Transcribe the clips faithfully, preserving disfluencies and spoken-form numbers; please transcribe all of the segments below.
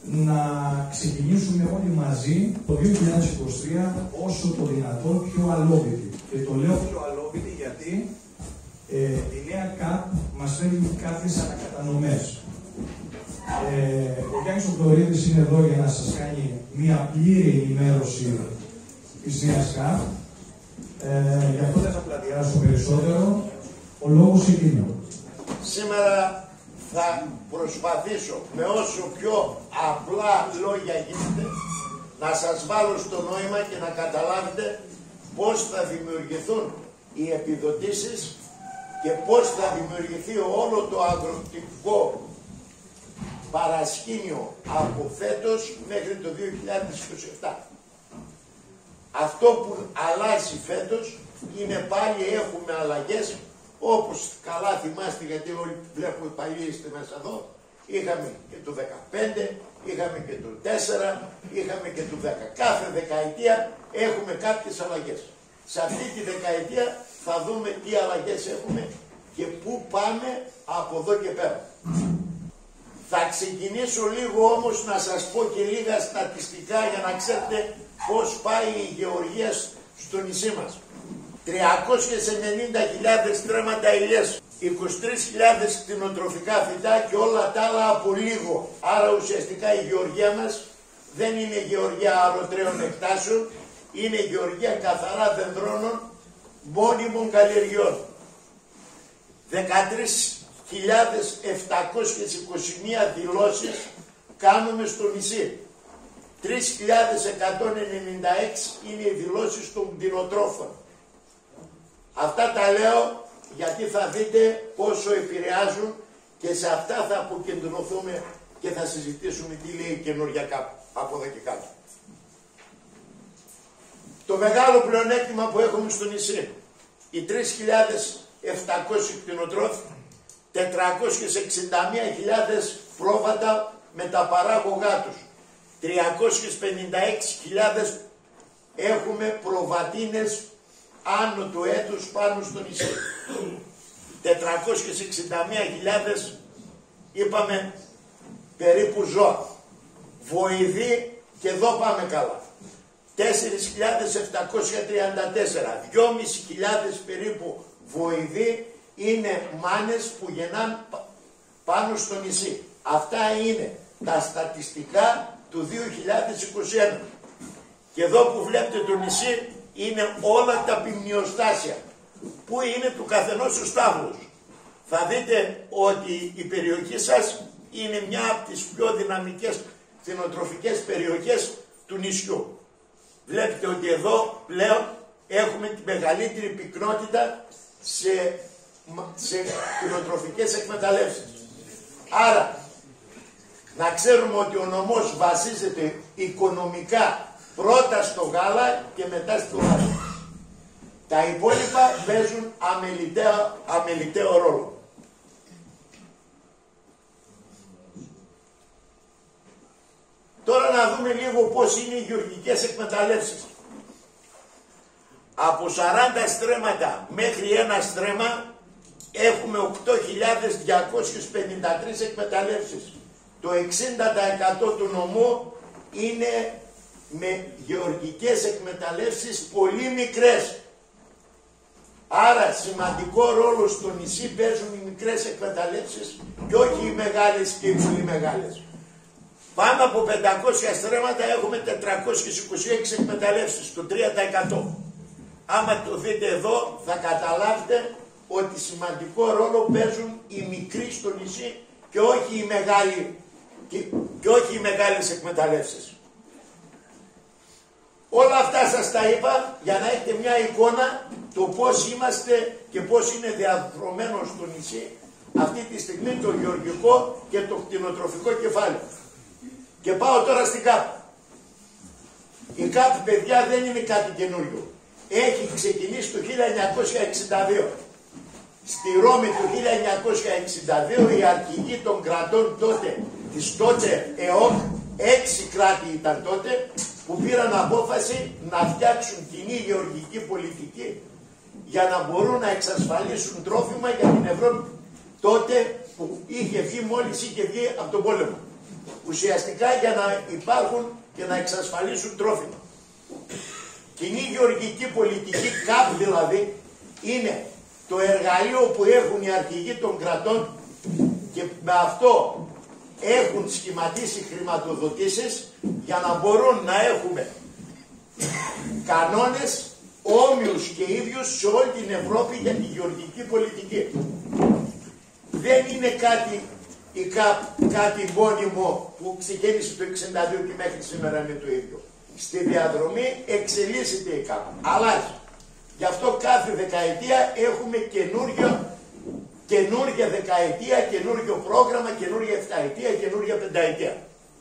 να ξεκινήσουμε όλοι μαζί το δύο χιλιάδες είκοσι τρία όσο το δυνατόν πιο αλόβητη. Και το λέω πιο αλόβητη γιατί ε, η νέα ΚΑΠ μας φέρνει κάποιες ανακατανομές. Ε, ο Γιάννης Οκτωβρίδης είναι εδώ για να σας κάνει μια πλήρη ενημέρωση της νέας ΚΑΠ. Ε, γι' αυτό δεν θα πλατιάσω περισσότερο. Ο λόγος είναι. Σήμερα θα προσπαθήσω με όσο πιο απλά λόγια γίνεται να σας βάλω στο νόημα και να καταλάβετε πώς θα δημιουργηθούν οι επιδοτήσεις και πώς θα δημιουργηθεί όλο το αγροτικό παρασκήνιο από φέτος μέχρι το δύο χιλιάδες είκοσι επτά. Αυτό που αλλάζει φέτος είναι πάλι έχουμε αλλαγές, όπως καλά θυμάστε, γιατί όλοι βλέπουμε παλιοί είστε μέσα εδώ, είχαμε και το δεκαπέντε, είχαμε και το τέσσερα, είχαμε και το δέκα. Κάθε δεκαετία έχουμε κάποιες αλλαγές. Σε αυτή τη δεκαετία θα δούμε τι αλλαγές έχουμε και πού πάμε από εδώ και πέρα. Θα ξεκινήσω λίγο όμως να σας πω και λίγα στατιστικά για να ξέρετε πώς πάει η γεωργία στο νησί μας. τριακόσιες ενενήντα χιλιάδες στρέμματα ελιές, είκοσι τρεις χιλιάδες κτηνοτροφικά φυτά και όλα τα άλλα από λίγο. Άρα ουσιαστικά η γεωργία μας δεν είναι γεωργία αρωτρέων εκτάσεων, είναι γεωργία καθαρά δεντρώνων μόνιμων καλλιεργειών. δεκατρείς χιλιάδες επτακόσιες είκοσι μία δηλώσεις κάνουμε στο νησί. τρεις χιλιάδες εκατόν ενενήντα έξι είναι οι δηλώσεις των κτηνοτρόφων. Αυτά τα λέω γιατί θα δείτε πόσο επηρεάζουν και σε αυτά θα αποκεντρωθούμε και θα συζητήσουμε τι λέει η καινούργια κάπου από εδώ και κάτω. Το μεγάλο πλεονέκτημα που έχουμε στο νησί, οι τρεις χιλιάδες επτακόσιοι κτηνοτρόφοι, τετρακόσιες εξήντα μία χιλιάδες πρόβατα με τα παράγωγά τους, τριακόσιες πενήντα έξι χιλιάδες έχουμε προβατίνες άνω του έτους πάνω στο νησί. τετρακόσιες εξήντα μία χιλιάδες είπαμε περίπου ζώα. Βοηδοί και εδώ πάμε καλά. τέσσερις χιλιάδες επτακόσια τριάντα τέσσερα. δυόμισι χιλιάδες περίπου βοηδοί είναι μάνες που γεννάνε πάνω στο νησί. Αυτά είναι τα στατιστικά του δύο χιλιάδες είκοσι ένα. Και εδώ που βλέπετε το νησί είναι όλα τα ποιμνιοστάσια που είναι του καθενός ο στάβλος. Θα δείτε ότι η περιοχή σας είναι μια από τις πιο δυναμικές κτηνοτροφικές περιοχές του νησιού. Βλέπετε ότι εδώ πλέον έχουμε τη μεγαλύτερη πυκνότητα σε, σε κτηνοτροφικές εκμεταλλεύσεις. Άρα να ξέρουμε ότι ο νομός βασίζεται οικονομικά πρώτα στο γάλα και μετά στο γάλα. Τα υπόλοιπα παίζουν αμεληταίο, αμεληταίο ρόλο. Τώρα να δούμε λίγο πώς είναι οι γεωργικές εκμεταλλεύσεις. Από σαράντα στρέμματα μέχρι ένα στρέμμα έχουμε οκτώ χιλιάδες διακόσιες πενήντα τρεις εκμεταλλεύσεις. Το εξήντα τοις εκατό του νομού είναι με γεωργικές εκμεταλλεύσεις πολύ μικρές. Άρα σημαντικό ρόλο στο νησί παίζουν οι μικρές εκμεταλλεύσεις και όχι οι μεγάλες και οι πολύ μεγάλες. Πάνω από πεντακόσια στρέμματα έχουμε τετρακόσιες είκοσι έξι εκμεταλλεύσεις, το τρία τοις εκατό. Άμα το δείτε εδώ θα καταλάβετε ότι σημαντικό ρόλο παίζουν οι μικροί στο νησί και όχι οι μεγάλοι και, και όχι οι μεγάλες εκμεταλλεύσεις. Όλα αυτά σας τα είπα για να έχετε μια εικόνα το πώς είμαστε και πώς είναι διαδρομένο στο νησί αυτή τη στιγμή το γεωργικό και το κτηνοτροφικό κεφάλαιο. Και πάω τώρα στην ΚΑΠ. Η ΚΑΠ, παιδιά, δεν είναι κάτι καινούριο. Έχει ξεκινήσει το χίλια εννιακόσια εξήντα δύο. Στη Ρώμη το χίλια εννιακόσια εξήντα δύο οι αρχηγοί των κρατών τότε, της τότε ΕΟΚ, έξι κράτη ήταν τότε, που πήραν απόφαση να φτιάξουν κοινή γεωργική πολιτική για να μπορούν να εξασφαλίσουν τρόφιμα για την Ευρώπη τότε που είχε βγει, μόλις είχε βγει από τον πόλεμο. ουσιαστικά για να υπάρχουν και να εξασφαλίσουν τρόφιμα. Κοινή γεωργική πολιτική, ΚΑΠ δηλαδή, είναι το εργαλείο που έχουν οι αρχηγοί των κρατών και με αυτό έχουν σχηματίσει χρηματοδοτήσεις για να μπορούν να έχουμε κανόνες όμοιους και ίδιους σε όλη την Ευρώπη για τη γεωργική πολιτική. Δεν είναι κάτι η ΚΑΠ, κάτι μόνιμο που ξεκίνησε το εξήντα δύο και μέχρι σήμερα είναι το ίδιο. Στη διαδρομή εξελίσσεται η ΚΑΠ, αλλάζει. Γι' αυτό κάθε δεκαετία έχουμε καινούργια, καινούργια δεκαετία, καινούργιο πρόγραμμα, καινούργια εφταετία, καινούργια πενταετία.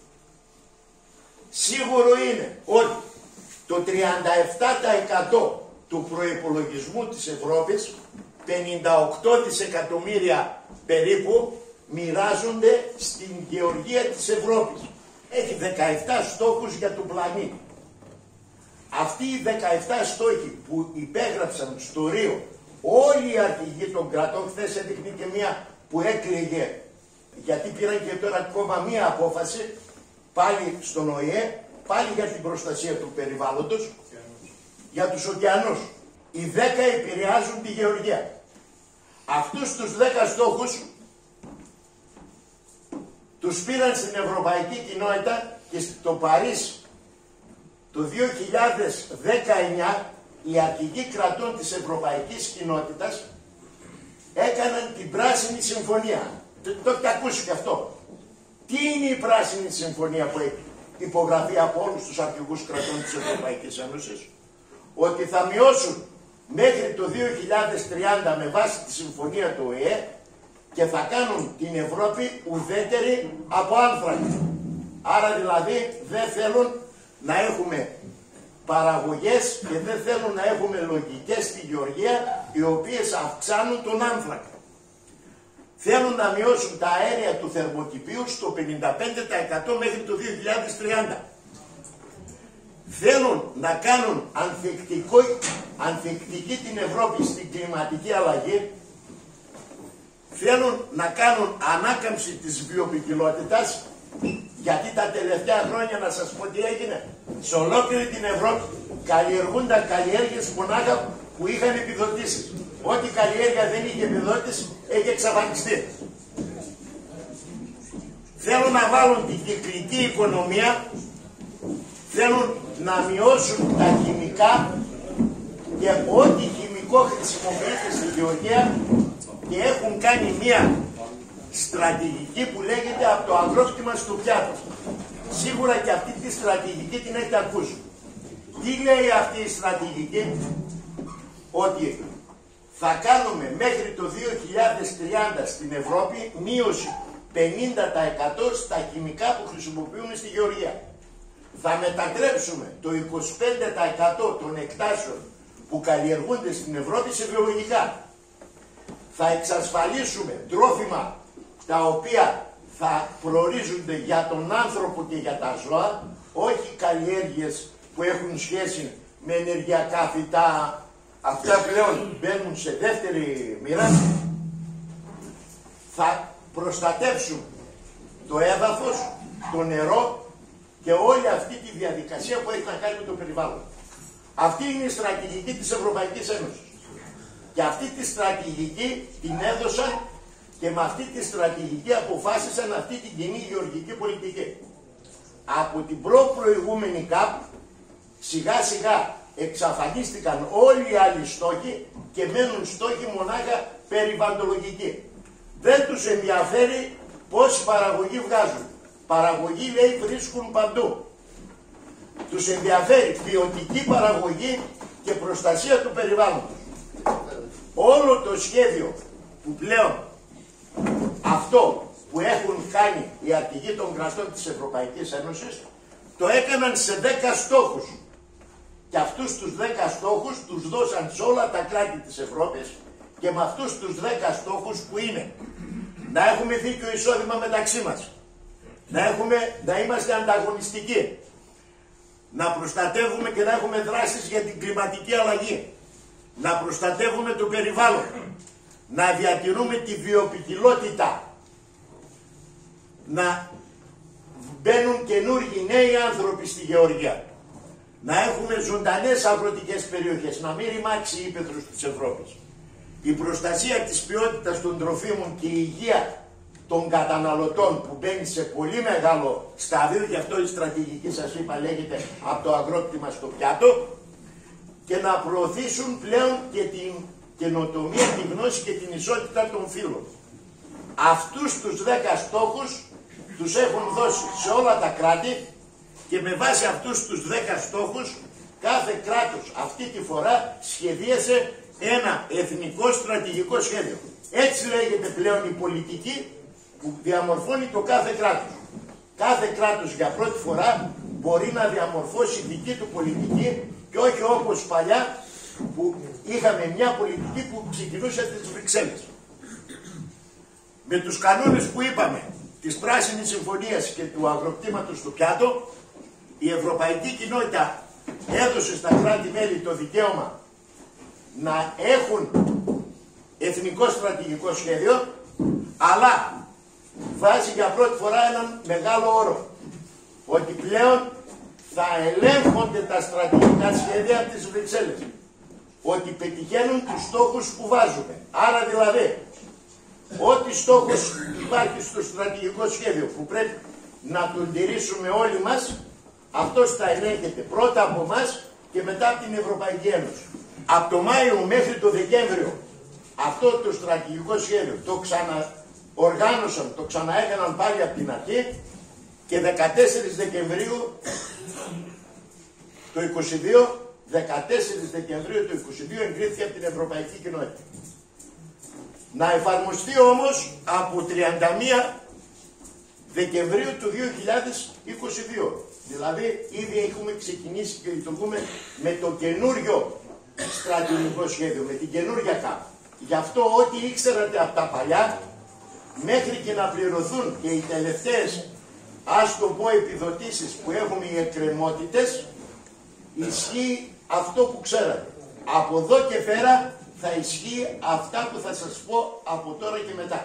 Σίγουρο είναι ότι το τριάντα επτά τοις εκατό του προϋπολογισμού της Ευρώπης, πενήντα οκτώ δισεκατομμύρια περίπου, μοιράζονται στην γεωργία της Ευρώπης. Έχει δεκαεπτά στόχους για τον πλανήτη. Αυτοί οι δεκαεπτά στόχοι που υπέγραψαν στο Ρίο όλοι οι αρχηγοί των κρατών, χθες έδειχνε και μία που έκλαιγε, γιατί πήραν και τώρα ακόμα μία απόφαση, πάλι στον Ο Ε Ε, πάλι για την προστασία του περιβάλλοντος, για τους ωκεανούς. Οι δέκα επηρεάζουν τη γεωργία. Αυτούς τους δέκα στόχους τους πήραν στην Ευρωπαϊκή Κοινότητα και στο Παρίσι το δύο χιλιάδες δεκαεννιά οι αρχηγοί κρατών της Ευρωπαϊκής Κοινότητας έκαναν την Πράσινη Συμφωνία. Το, το έχετε ακούσει και αυτό. Τι είναι η Πράσινη Συμφωνία που έχει υπογραφεί από όλους τους αρχηγούς κρατών της Ευρωπαϊκής Ένωσης? Ότι θα μειώσουν μέχρι το δύο χιλιάδες τριάντα με βάση τη συμφωνία του Ο Ε Ε και θα κάνουν την Ευρώπη ουδέτερη από άνθρακα. Άρα δηλαδή δεν θέλουν να έχουμε παραγωγές και δεν θέλουν να έχουμε λογικές στη γεωργία οι οποίες αυξάνουν τον άνθρακα. Θέλουν να μειώσουν τα αέρια του θερμοκηπίου στο πενήντα πέντε τοις εκατό μέχρι το δύο χιλιάδες τριάντα. Θέλουν να κάνουν ανθεκτική την Ευρώπη στην κλιματική αλλαγή. Θέλουν να κάνουν ανάκαμψη της βιοποικιλότητας, γιατί τα τελευταία χρόνια, να σας πω τι έγινε, σε ολόκληρη την Ευρώπη καλλιεργούνταν καλλιέργειες μονάχα που είχαν επιδοτήσεις. Ό,τι καλλιέργεια δεν είχε επιδότηση έχει εξαφανιστεί. Θέλουν να βάλουν την κυκλική οικονομία, θέλουν να μειώσουν τα χημικά και ό,τι χημικό χρησιμοποιείται στη γεωργία και έχουν κάνει μία στρατηγική που λέγεται από το αγρόκτημα στο πιάτο. Σίγουρα και αυτή τη στρατηγική την έχετε ακούσει. Τι λέει αυτή η στρατηγική? Ότι θα κάνουμε μέχρι το δύο χιλιάδες τριάντα στην Ευρώπη μείωση πενήντα τοις εκατό στα χημικά που χρησιμοποιούμε στη γεωργία. Θα μετατρέψουμε το είκοσι πέντε τοις εκατό των εκτάσεων που καλλιεργούνται στην Ευρώπη σε βιολογικά. Θα εξασφαλίσουμε τρόφιμα τα οποία θα προορίζονται για τον άνθρωπο και για τα ζώα, όχι καλλιέργειες που έχουν σχέση με ενεργειακά φυτά. Αυτά πλέον μπαίνουν σε δεύτερη μοίρα. Θα προστατεύσουν το έδαφος, το νερό και όλη αυτή τη διαδικασία που έχει να κάνει με το περιβάλλον. Αυτή είναι η στρατηγική της Ευρωπαϊκής Ένωσης. Και αυτή τη στρατηγική την έδωσαν και με αυτή τη στρατηγική αποφάσισαν αυτή την κοινή γεωργική πολιτική. Από την προ-προηγούμενη ΚΑΠ σιγά σιγά εξαφανίστηκαν όλοι οι άλλοι στόχοι και μένουν στόχοι μονάχα περιβαλλοντολογικοί. Δεν τους ενδιαφέρει πόση παραγωγή βγάζουν. Παραγωγή λέει βρίσκουν παντού. Τους ενδιαφέρει ποιοτική παραγωγή και προστασία του περιβάλλοντος. Όλο το σχέδιο που πλέον αυτό που έχουν κάνει οι αρχηγοί των κρατών της Ευρωπαϊκής Ένωσης το έκαναν σε δέκα στόχους. Και αυτούς τους δέκα στόχους τους δώσαν σε όλα τα κράτη της Ευρώπης και με αυτούς τους δέκα στόχους που είναι να έχουμε δίκαιο εισόδημα μεταξύ μας, να, έχουμε, να είμαστε ανταγωνιστικοί, να προστατεύουμε και να έχουμε δράσεις για την κλιματική αλλαγή, να προστατεύουμε το περιβάλλον, να διατηρούμε τη βιοποικιλότητα, να μπαίνουν καινούργιοι νέοι άνθρωποι στη γεωργία. Να έχουμε ζωντανές αγροτικές περιοχές, να μην ρημάξει η ύπαιθρος της Ευρώπης. Η προστασία της ποιότητας των τροφίμων και η υγεία των καταναλωτών που μπαίνει σε πολύ μεγάλο στάδιο, γι' αυτό η στρατηγική σας είπα λέγεται από το αγρόκτημα στο πιάτο, και να προωθήσουν πλέον και την καινοτομία, τη γνώση και την ισότητα των φύλων. Αυτούς τους δέκα στόχους τους έχουν δώσει σε όλα τα κράτη και με βάση αυτούς τους δέκα στόχους κάθε κράτος αυτή τη φορά σχεδίασε ένα εθνικό στρατηγικό σχέδιο. Έτσι λέγεται πλέον η πολιτική που διαμορφώνει το κάθε κράτος. Κάθε κράτος για πρώτη φορά μπορεί να διαμορφώσει δική του πολιτική και όχι όπως παλιά που είχαμε μια πολιτική που ξεκινούσε από τις Βρυξέλλες. Με τους κανόνες που είπαμε, της Πράσινης Συμφωνίας και του αγροκτήματος στο πιάτο, η Ευρωπαϊκή Κοινότητα έδωσε στα κράτη-μέλη το δικαίωμα να έχουν εθνικό στρατηγικό σχέδιο, αλλά βάζει για πρώτη φορά έναν μεγάλο όρο, ότι πλέον θα ελέγχονται τα στρατηγικά σχέδια από τις Βρυξέλλες, ότι πετυχαίνουν τους στόχους που βάζουμε. Άρα δηλαδή, ό,τι στόχος υπάρχει στο στρατηγικό σχέδιο που πρέπει να τον τηρήσουμε όλοι μας, αυτός θα ελέγχεται πρώτα από εμάς και μετά από την Ευρωπαϊκή Ένωση. Από το Μάιο μέχρι το Δεκέμβριο αυτό το στρατηγικό σχέδιο το ξαναοργάνωσαν, το ξαναέκαναν πάλι από την αρχή και δεκατέσσερις Δεκεμβρίου το είκοσι δύο, δεκατέσσερις Δεκεμβρίου το είκοσι δύο εγκρίθηκε από την Ευρωπαϊκή Κοινότητα. Να εφαρμοστεί όμως από τριάντα μία Δεκεμβρίου του δύο χιλιάδες είκοσι δύο. Δηλαδή ήδη έχουμε ξεκινήσει και λειτουργούμε με το καινούριο στρατηγικό σχέδιο, με την καινούρια ΚΑΠ. Γι' αυτό ό,τι ήξερατε από τα παλιά, μέχρι και να πληρωθούν και οι τελευταίες, ας το πω, επιδοτήσεις που έχουμε, οι εκκρεμότητες, ισχύει αυτό που ξέρατε. Από εδώ και πέρα θα ισχύει αυτά που θα σας πω από τώρα και μετά.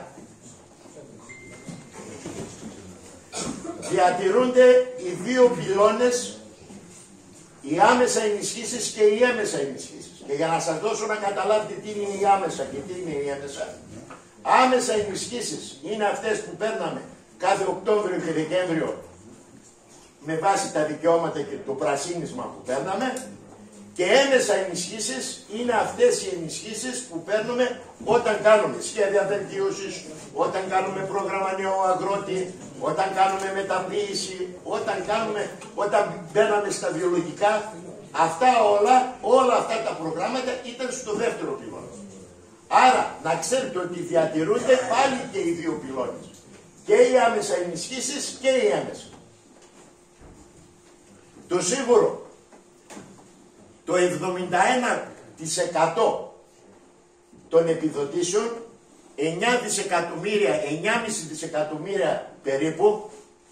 Διατηρούνται οι δύο πυλώνες, οι άμεσα ενισχύσεις και οι έμεσα ενισχύσεις. Και για να σας δώσω να καταλάβετε τι είναι η άμεσα και τι είναι η έμεσα, άμεσα ενισχύσεις είναι αυτές που παίρναμε κάθε Οκτώβριο και Δεκέμβριο με βάση τα δικαιώματα και το πρασίνισμα που παίρναμε, και έμεσα ενισχύσεις είναι αυτές οι ενισχύσεις που παίρνουμε όταν κάνουμε σχέδια βελτίωσης, όταν κάνουμε πρόγραμμα νέο αγρότη, όταν κάνουμε μεταποίηση, όταν, κάνουμε, όταν μπαίναμε στα βιολογικά. Αυτά όλα, όλα αυτά τα προγράμματα ήταν στο δεύτερο πυλώνα. Άρα να ξέρετε ότι διατηρούνται πάλι και οι δύο πυλώνες. Και οι άμεσα ενισχύσεις και οι έμεσα. Το σίγουρο, το εβδομήντα ένα τοις εκατό των επιδοτήσεων, εννιά δισεκατομμύρια, εννιά κόμμα πέντε δισεκατομμύρια περίπου,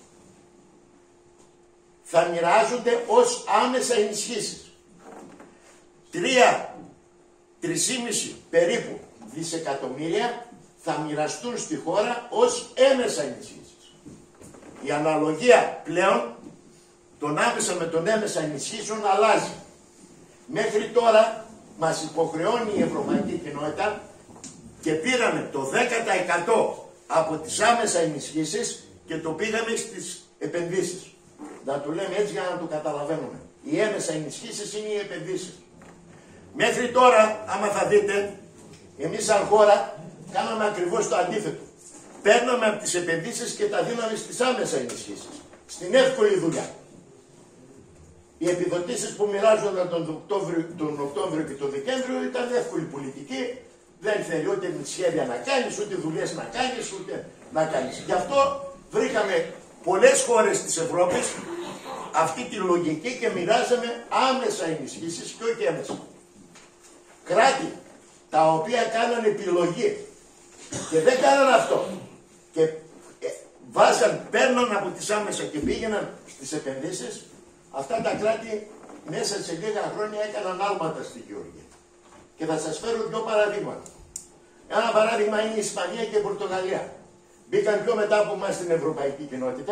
θα μοιράζονται ως άμεσα ενισχύσεις. τρία, τρία κόμμα πέντε περίπου δισεκατομμύρια θα μοιραστούν στη χώρα ως έμεσα ενισχύσεις. Η αναλογία πλέον των άμεσα με τον έμεσα ενισχύσεων αλλάζει. Μέχρι τώρα μας υποχρεώνει η Ευρωπαϊκή Κοινότητα και πήραμε το δέκα τοις εκατό από τις άμεσα ενισχύσεις και το πήγαμε στις επενδύσεις. Να το λέμε έτσι για να το καταλαβαίνουμε. Οι έμεσα ενισχύσεις είναι οι επενδύσεις. Μέχρι τώρα, άμα θα δείτε, εμείς σαν χώρα κάναμε ακριβώς το αντίθετο. Παίρναμε από τις επενδύσεις και τα δίναμε στις άμεσα ενισχύσεις. Στην εύκολη δουλειά. Οι επιδοτήσεις που μοιράζονταν τον Οκτώβριο, τον Οκτώβριο και τον Δεκέμβριο ήταν εύκολη πολιτική. Δεν θέλει ούτε σχέδια να κάνεις, ούτε δουλειές να κάνεις, ούτε να κάνεις. Γι' αυτό βρήκαμε πολλές χώρες της Ευρώπης αυτή τη λογική και μοιράζαμε άμεσα ενισχύσεις και όχι έμεσα. Κράτη τα οποία κάνανε επιλογή και δεν κάνανε αυτό και ε, βάζαν, παίρναν από τις άμεσα και πήγαιναν στις επενδύσεις, αυτά τα κράτη μέσα σε λίγα χρόνια έκαναν άλματα στη γεωργία. Και θα σας φέρω δύο παραδείγματα. Ένα παράδειγμα είναι η Ισπανία και η Πορτογαλία. Μπήκαν πιο μετά από εμάς στην Ευρωπαϊκή Κοινότητα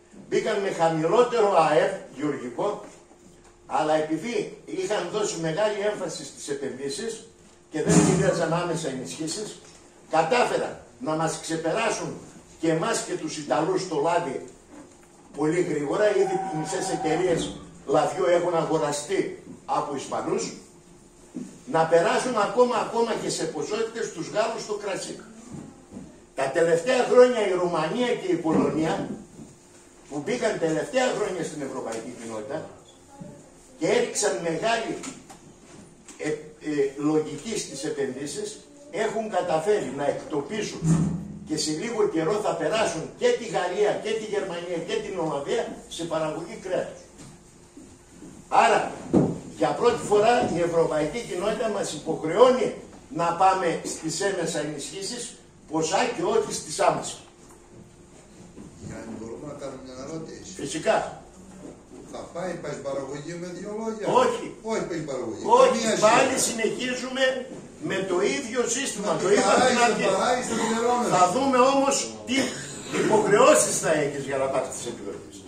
μπήκαν με χαμηλότερο ΑΕΠ γεωργικό, αλλά επειδή είχαν δώσει μεγάλη έμφαση στις επενδύσεις και δεν χρειάζαν άμεσα ενισχύσεις, κατάφεραν να μας ξεπεράσουν και εμάς και τους Ιταλούς στο λάδι πολύ γρήγορα. Ήδη οι μισές εταιρείες λαδιού έχουν αγοραστεί από Ισπανούς, να περάσουν ακόμα, ακόμα και σε ποσότητες τους Γάλλους στο κρασί. Τα τελευταία χρόνια η Ρουμανία και η Πολωνία, που μπήκαν τελευταία χρόνια στην Ευρωπαϊκή Κοινότητα και έριξαν μεγάλη ε, ε, λογική στις επενδύσεις, έχουν καταφέρει να εκτοπίσουν και σε λίγο καιρό θα περάσουν και τη Γαλλία και τη Γερμανία και την Ολλανδία σε παραγωγή κρέατος. Άρα, για πρώτη φορά η Ευρωπαϊκή Κοινότητα μας υποχρεώνει να πάμε στις έμεσα ενισχύσεις, ποσά και όχι στις άμεσες. Γιάννη, μπορούμε να κάνουμε μια ερώτηση. Φυσικά. Θα πάει, πάει παραγωγή με δύο λόγια. Όχι. Όχι πάει παραγωγή. Όχι, πάλι συνεχίζουμε με το ίδιο σύστημα. Το είπαμε στην αρχή. Θα δούμε όμως τι υποχρεώσεις θα έχεις για να πάρεις τις επιδοτήσεις.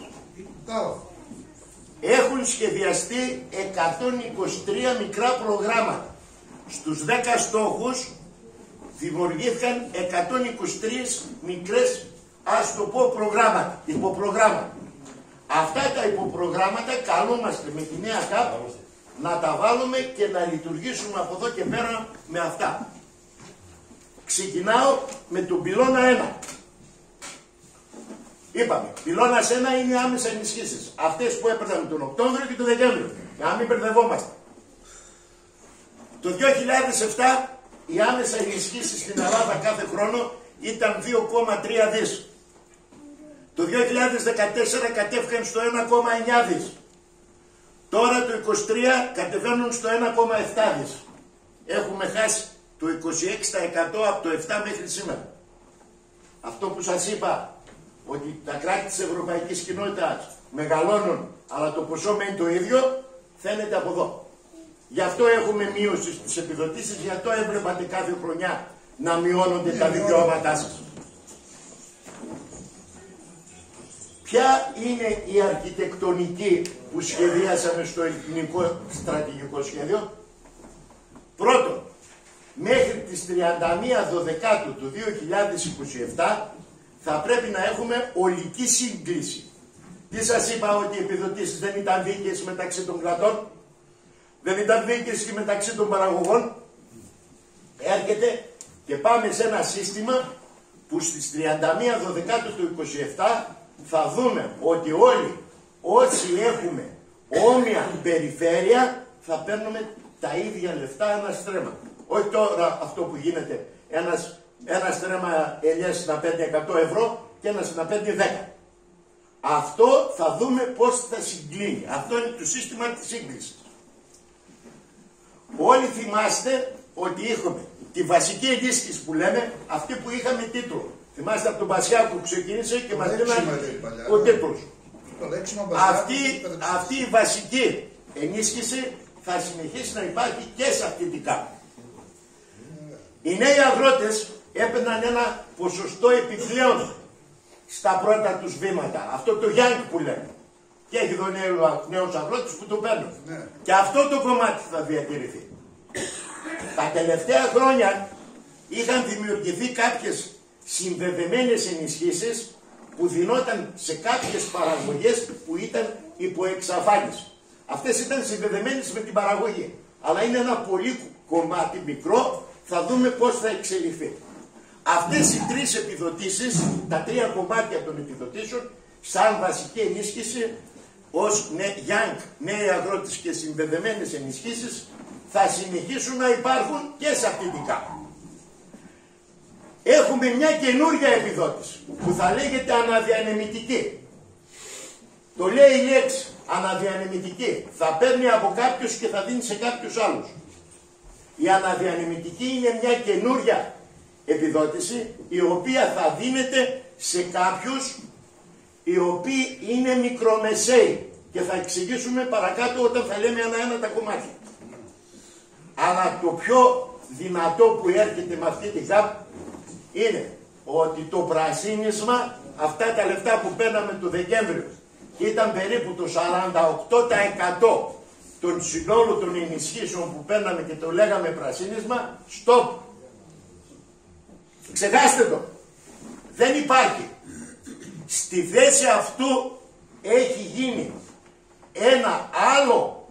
Έχουν σχεδιαστεί εκατόν είκοσι τρία μικρά προγράμματα. Στους δέκα στόχους δημιουργήθηκαν εκατόν είκοσι τρία μικρές, ας το πω, προγράμματα, υποπρογράμματα. Αυτά τα υποπρογράμματα καλούμαστε με τη νέα ΚΑΠ να τα βάλουμε και να λειτουργήσουμε από εδώ και πέρα με αυτά. Ξεκινάω με τον πυλώνα ένα. Είπαμε, πυλώνας ένα είναι οι άμεσα ενισχύσεις. Αυτές που έπαιρναν τον Οκτώβριο και τον Δεκέμβριο. Για να μην μπερδευόμαστε. Το δύο χιλιάδες επτά οι άμεσα ενισχύσεις στην Ελλάδα κάθε χρόνο ήταν δύο κόμμα τρία δις. Το δύο χιλιάδες δεκατέσσερα κατέφυγαν στο ένα κόμμα εννιά δις. Τώρα το είκοσι τρία κατεβαίνουν στο ένα κόμμα επτά δις. Έχουμε χάσει το είκοσι έξι τοις εκατό από το επτά μέχρι σήμερα. Αυτό που σας είπα, ότι τα κράτη της Ευρωπαϊκής Κοινότητας μεγαλώνουν, αλλά το ποσό μένει το ίδιο, φαίνεται από εδώ. Γι' αυτό έχουμε μείωση στις επιδοτήσεις, γι' αυτό έβλεπατε κάθε χρονιά να μειώνονται τα δικαιώματά σας. Ποια είναι η αρχιτεκτονική που σχεδίασαμε στο ελληνικό στρατηγικό σχέδιο? Πρώτον, μέχρι τις τριάντα μία Δωδεκάτου του δύο χιλιάδες είκοσι επτά θα πρέπει να έχουμε ολική σύγκληση. Τι σας είπα, ότι οι επιδοτήσεις δεν ήταν δίκαιες μεταξύ των κρατών, δεν ήταν δίκαιες και μεταξύ των παραγωγών. Έρχεται και πάμε σε ένα σύστημα που στις τριάντα μία Δωδεκάτου του είκοσι επτά θα δούμε ότι όλοι όσοι έχουμε όμοια περιφέρεια θα παίρνουμε τα ίδια λεφτά ένα στρέμμα. Όχι τώρα αυτό που γίνεται, ένας, ένα στρέμμα ελιές να παίρνει εκατό ευρώ και ένας να παίρνει δέκα. Αυτό θα δούμε πώς θα συγκλίνει. Αυτό είναι το σύστημα της σύγκλησης. Όλοι θυμάστε ότι είχαμε τη βασική ενίσχυση που λέμε, αυτή που είχαμε τίτλο. Θυμάστε από τον Μπασιάκου που ξεκίνησε και μας δίνανε ο τίτλος. Αυτή, αυτή η βασική ενίσχυση θα συνεχίσει να υπάρχει και σε αυτή την ΚΑΠ. Οι νέοι αγρότες έπαιρναν ένα ποσοστό επιπλέον στα πρώτα τους βήματα. Αυτό το Γιάννη που λέμε. Και έχει εδώ νέους αγρότες που το παίρνουν. Ναι. Και αυτό το κομμάτι θα διατηρηθεί. Τα τελευταία χρόνια είχαν δημιουργηθεί κάποιες συνδεδεμένες ενισχύσεις που δινόταν σε κάποιες παραγωγές που ήταν υπό εξαφάνιση. Αυτές ήταν συνδεδεμένες με την παραγωγή. Αλλά είναι ένα πολύ κομμάτι μικρό, θα δούμε πώς θα εξελιχθεί. Αυτές οι τρεις επιδοτήσεις, τα τρία κομμάτια των επιδοτήσεων, σαν βασική ενίσχυση, ως Young, νέοι αγρότες και συνδεδεμένες ενισχύσεις, θα συνεχίσουν να υπάρχουν και σε αυτή την ΚΑΠ. Έχουμε μια καινούργια επιδότηση που θα λέγεται αναδιανεμητική. Το λέει η λέξη αναδιανεμητική. Θα παίρνει από κάποιους και θα δίνει σε κάποιους άλλους. Η αναδιανεμητική είναι μια καινούργια επιδότηση η οποία θα δίνεται σε κάποιους οι οποίοι είναι μικρομεσαίοι και θα εξηγήσουμε παρακάτω όταν θα λέμε ένα-ένα τα κομμάτια. Αλλά το πιο δυνατό που έρχεται με αυτή την ΚΑΠ είναι ότι το πρασίνισμα αυτά τα λεφτά που παίρναμε το Δεκέμβριο και ήταν περίπου το σαράντα οκτώ τοις εκατό των συνόλου των ενισχύσεων που παίρναμε και το λέγαμε πρασίνισμα, stop. Ξεχάστε το. Δεν υπάρχει. Στη θέση αυτού έχει γίνει ένα άλλο,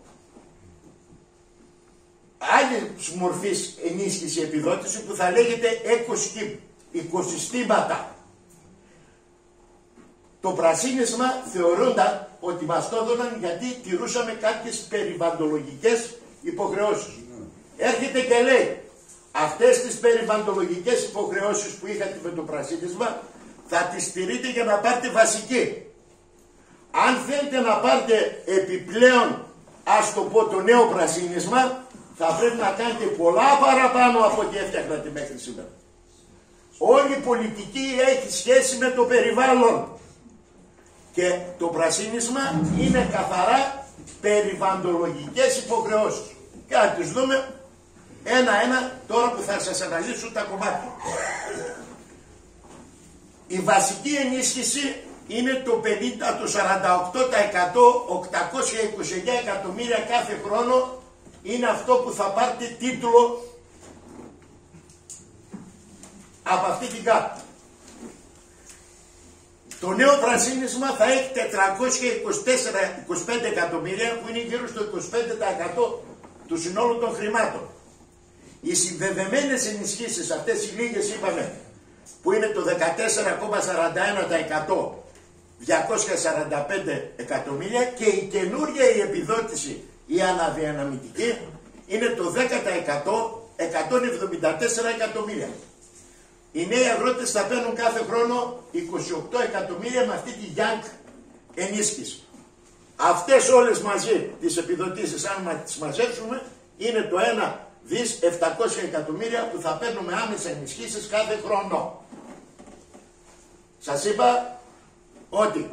άλλη μορφής ενίσχυση επιδότηση που θα λέγεται eco-scheme, οικοσυστήματα. Το πρασίνισμα θεωρούνταν ότι μας το έδωναν γιατί τηρούσαμε κάποιες περιβαλλοντολογικές υποχρεώσεις. Έρχεται και λέει, αυτές τις περιβαλλοντολογικές υποχρεώσεις που είχατε με το πρασίνισμα θα τις στηρείτε για να πάρετε βασική. Αν θέλετε να πάρετε επιπλέον, ας το πω, το νέο πρασίνισμα, θα πρέπει να κάνετε πολλά παραπάνω από ό,τι έφτιαχνατε μέχρι σήμερα. Όλη η πολιτική έχει σχέση με το περιβάλλον. Και το πρασίνισμα είναι καθαρά περιβαλλοντολογικές υποχρεώσεις. Και να τις δούμε ένα-ένα τώρα που θα σας αναλύσω τα κομμάτια. Η βασική ενίσχυση είναι το πενήντα, το σαράντα οκτώ τοις εκατό, οκτακόσια είκοσι εννέα εκατομμύρια κάθε χρόνο είναι αυτό που θα πάρετε τίτλο από αυτή την κάρτα. Το νέο πρασίνισμα θα έχει τετρακόσια είκοσι τέσσερα είκοσι πέντε εκατομμύρια που είναι γύρω στο είκοσι πέντε τοις εκατό του συνόλου των χρημάτων. Οι συνδεδεμένες ενισχύσεις, αυτές οι λίγες είπαμε, που είναι το δεκατέσσερα κόμμα σαράντα ένα τοις εκατό, διακόσια σαράντα πέντε εκατομμύρια, και η καινούργια η επιδότηση, η αναδιαναμητική, είναι το δέκα τοις εκατό, εκατόν εβδομήντα τέσσερα εκατομμύρια. Οι νέοι αγρότες θα παίρνουν κάθε χρόνο είκοσι οκτώ εκατομμύρια με αυτή τη Young ενίσχυση. Αυτές όλες μαζί τις επιδοτήσεις, αν τις μαζέψουμε, είναι το ένα δις επτακόσια εκατομμύρια που θα παίρνουμε άμεσα ενισχύσεις κάθε χρόνο. Σας είπα ότι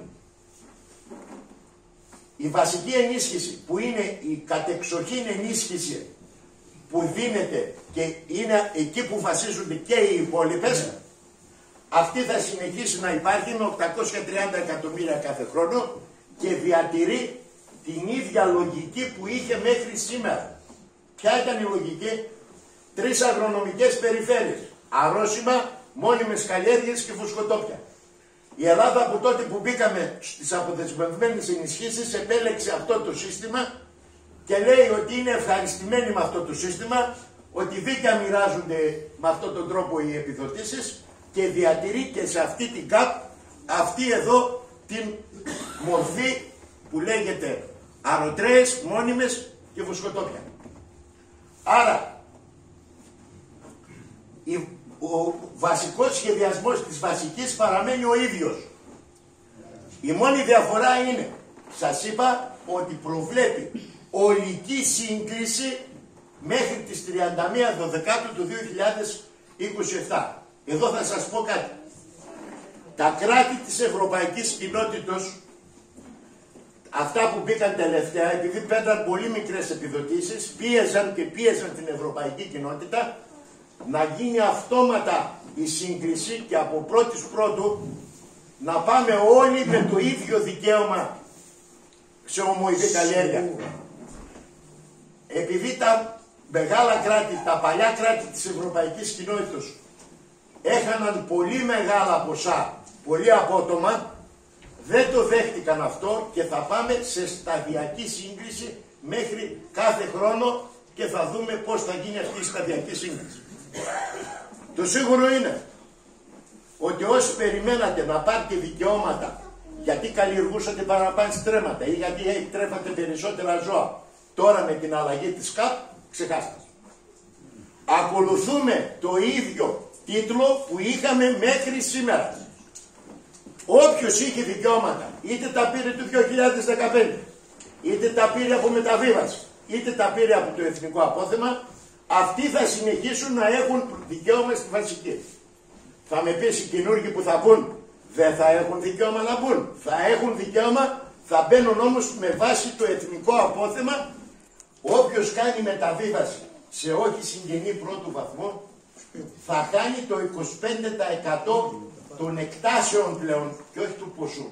η βασική ενίσχυση που είναι η κατεξοχήν ενίσχυση που δίνεται και είναι εκεί που βασίζονται και οι υπόλοιπες, αυτή θα συνεχίσει να υπάρχει με οκτακόσια τριάντα εκατομμύρια κάθε χρόνο και διατηρεί την ίδια λογική που είχε μέχρι σήμερα. Ποια ήταν η λογική? Τρεις αγρονομικές περιφέρειες, αρρώσιμα, μόνιμες καλλιέργειες και φουσκωτόπια. Η Ελλάδα από τότε που μπήκαμε στις αποδεσμευμένες ενισχύσεις επέλεξε αυτό το σύστημα και λέει ότι είναι ευχαριστημένοι με αυτό το σύστημα, ότι δίκαια μοιράζονται με αυτόν τον τρόπο οι επιδοτήσεις και διατηρεί και σε αυτή την ΚΑΠ αυτή εδώ την μορφή που λέγεται αρωτρέες, μόνιμες και φουσκωτόπια. Άρα ο βασικός σχεδιασμός της βασικής παραμένει ο ίδιος. Η μόνη διαφορά είναι, σας είπα, ότι προβλέπει ολική σύγκληση μέχρι τις τριάντα μία Δεκεμβρίου του δύο χιλιάδες είκοσι επτά. Εδώ θα σας πω κάτι. Τα κράτη της Ευρωπαϊκής Κοινότητος, αυτά που μπήκαν τελευταία, επειδή παίρναν πολύ μικρές επιδοτήσεις, πίεζαν και πίεζαν την Ευρωπαϊκή Κοινότητα να γίνει αυτόματα η σύγκριση και από πρώτης πρώτου να πάμε όλοι με το ίδιο δικαίωμα σε ομοειδή καλλιέργεια. Επειδή τα μεγάλα κράτη, τα παλιά κράτη της Ευρωπαϊκής Κοινότητας έχαναν πολύ μεγάλα ποσά, πολύ απότομα, δεν το δέχτηκαν αυτό και θα πάμε σε σταδιακή σύγκριση μέχρι κάθε χρόνο και θα δούμε πώς θα γίνει αυτή η σταδιακή σύγκριση. Το σίγουρο είναι ότι όσοι περιμένατε να πάρετε δικαιώματα γιατί καλλιεργούσατε παραπάνω στρέμματα ή γιατί τρέφατε περισσότερα ζώα, τώρα με την αλλαγή της ΚΑΠ, ξεχάστε. Ακολουθούμε το ίδιο τίτλο που είχαμε μέχρι σήμερα. Όποιος είχε δικαιώματα, είτε τα πήρε το δύο χιλιάδες δεκαπέντε, είτε τα πήρε από μεταβίβαση, είτε τα πήρε από το εθνικό απόθεμα, αυτοί θα συνεχίσουν να έχουν δικαίωμα στη βασική. Θα με πεις οι καινούργοι που θα μπουν, δεν θα έχουν δικαίωμα να μπουν. Θα έχουν δικαίωμα, θα μπαίνουν όμως με βάση το εθνικό απόθεμα. Όποιος κάνει μεταβίβαση σε όχι συγγενή πρώτου βαθμού, θα κάνει το είκοσι πέντε τοις εκατό των εκτάσεων πλέον και όχι του ποσού.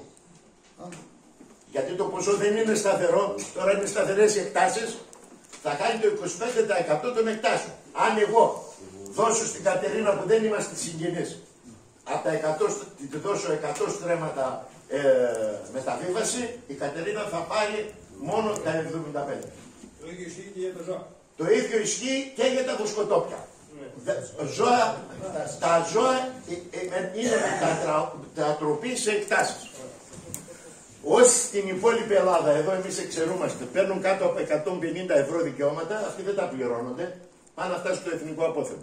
Γιατί το ποσό δεν είναι σταθερό, τώρα είναι σταθερές οι εκτάσεις, θα κάνει το είκοσι πέντε τοις εκατό των εκτάσεων. Αν εγώ δώσω στην Κατερίνα που δεν είμαστε συγγενείς, από τα εκατό, τη δώσω εκατό στρέμματα ε, μεταβίβαση, η Κατερίνα θα πάρει μόνο τα εβδομήντα πέντε. Το ίδιο ισχύει και για τα ζώα. Το ίδιο ισχύει και για τα βοσκοτόπια. Ναι. Ζώα, τα ζώα είναι μετατροπή σε εκτάσεις. Όσοι στην υπόλοιπη Ελλάδα, εδώ εμείς εξαιρούμαστε, παίρνουν κάτω από εκατόν πενήντα ευρώ δικαιώματα, αυτοί δεν τα πληρώνονται, πάνε αυτά στο εθνικό απόθεμα.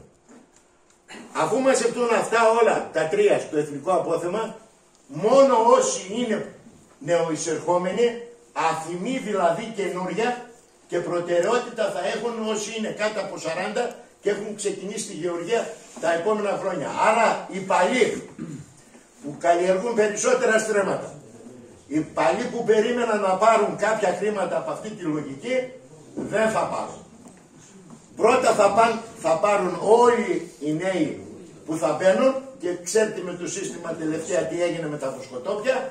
Αφού μαζευτούν αυτά όλα τα τρία στο εθνικό απόθεμα, μόνο όσοι είναι νεοεισερχόμενοι, αθυμοί δηλαδή καινούρια, και προτεραιότητα θα έχουν όσοι είναι κάτω από σαράντα και έχουν ξεκινήσει τη γεωργία τα επόμενα χρόνια. Άρα οι παλιοί που καλλιεργούν περισσότερα στρέμματα, οι παλιοί που περίμεναν να πάρουν κάποια χρήματα από αυτή τη λογική, δεν θα πάρουν. Πρώτα θα, πάν, θα πάρουν όλοι οι νέοι που θα μπαίνουν, και ξέρετε με το σύστημα τελευταία τι έγινε με τα βοσκοτόπια.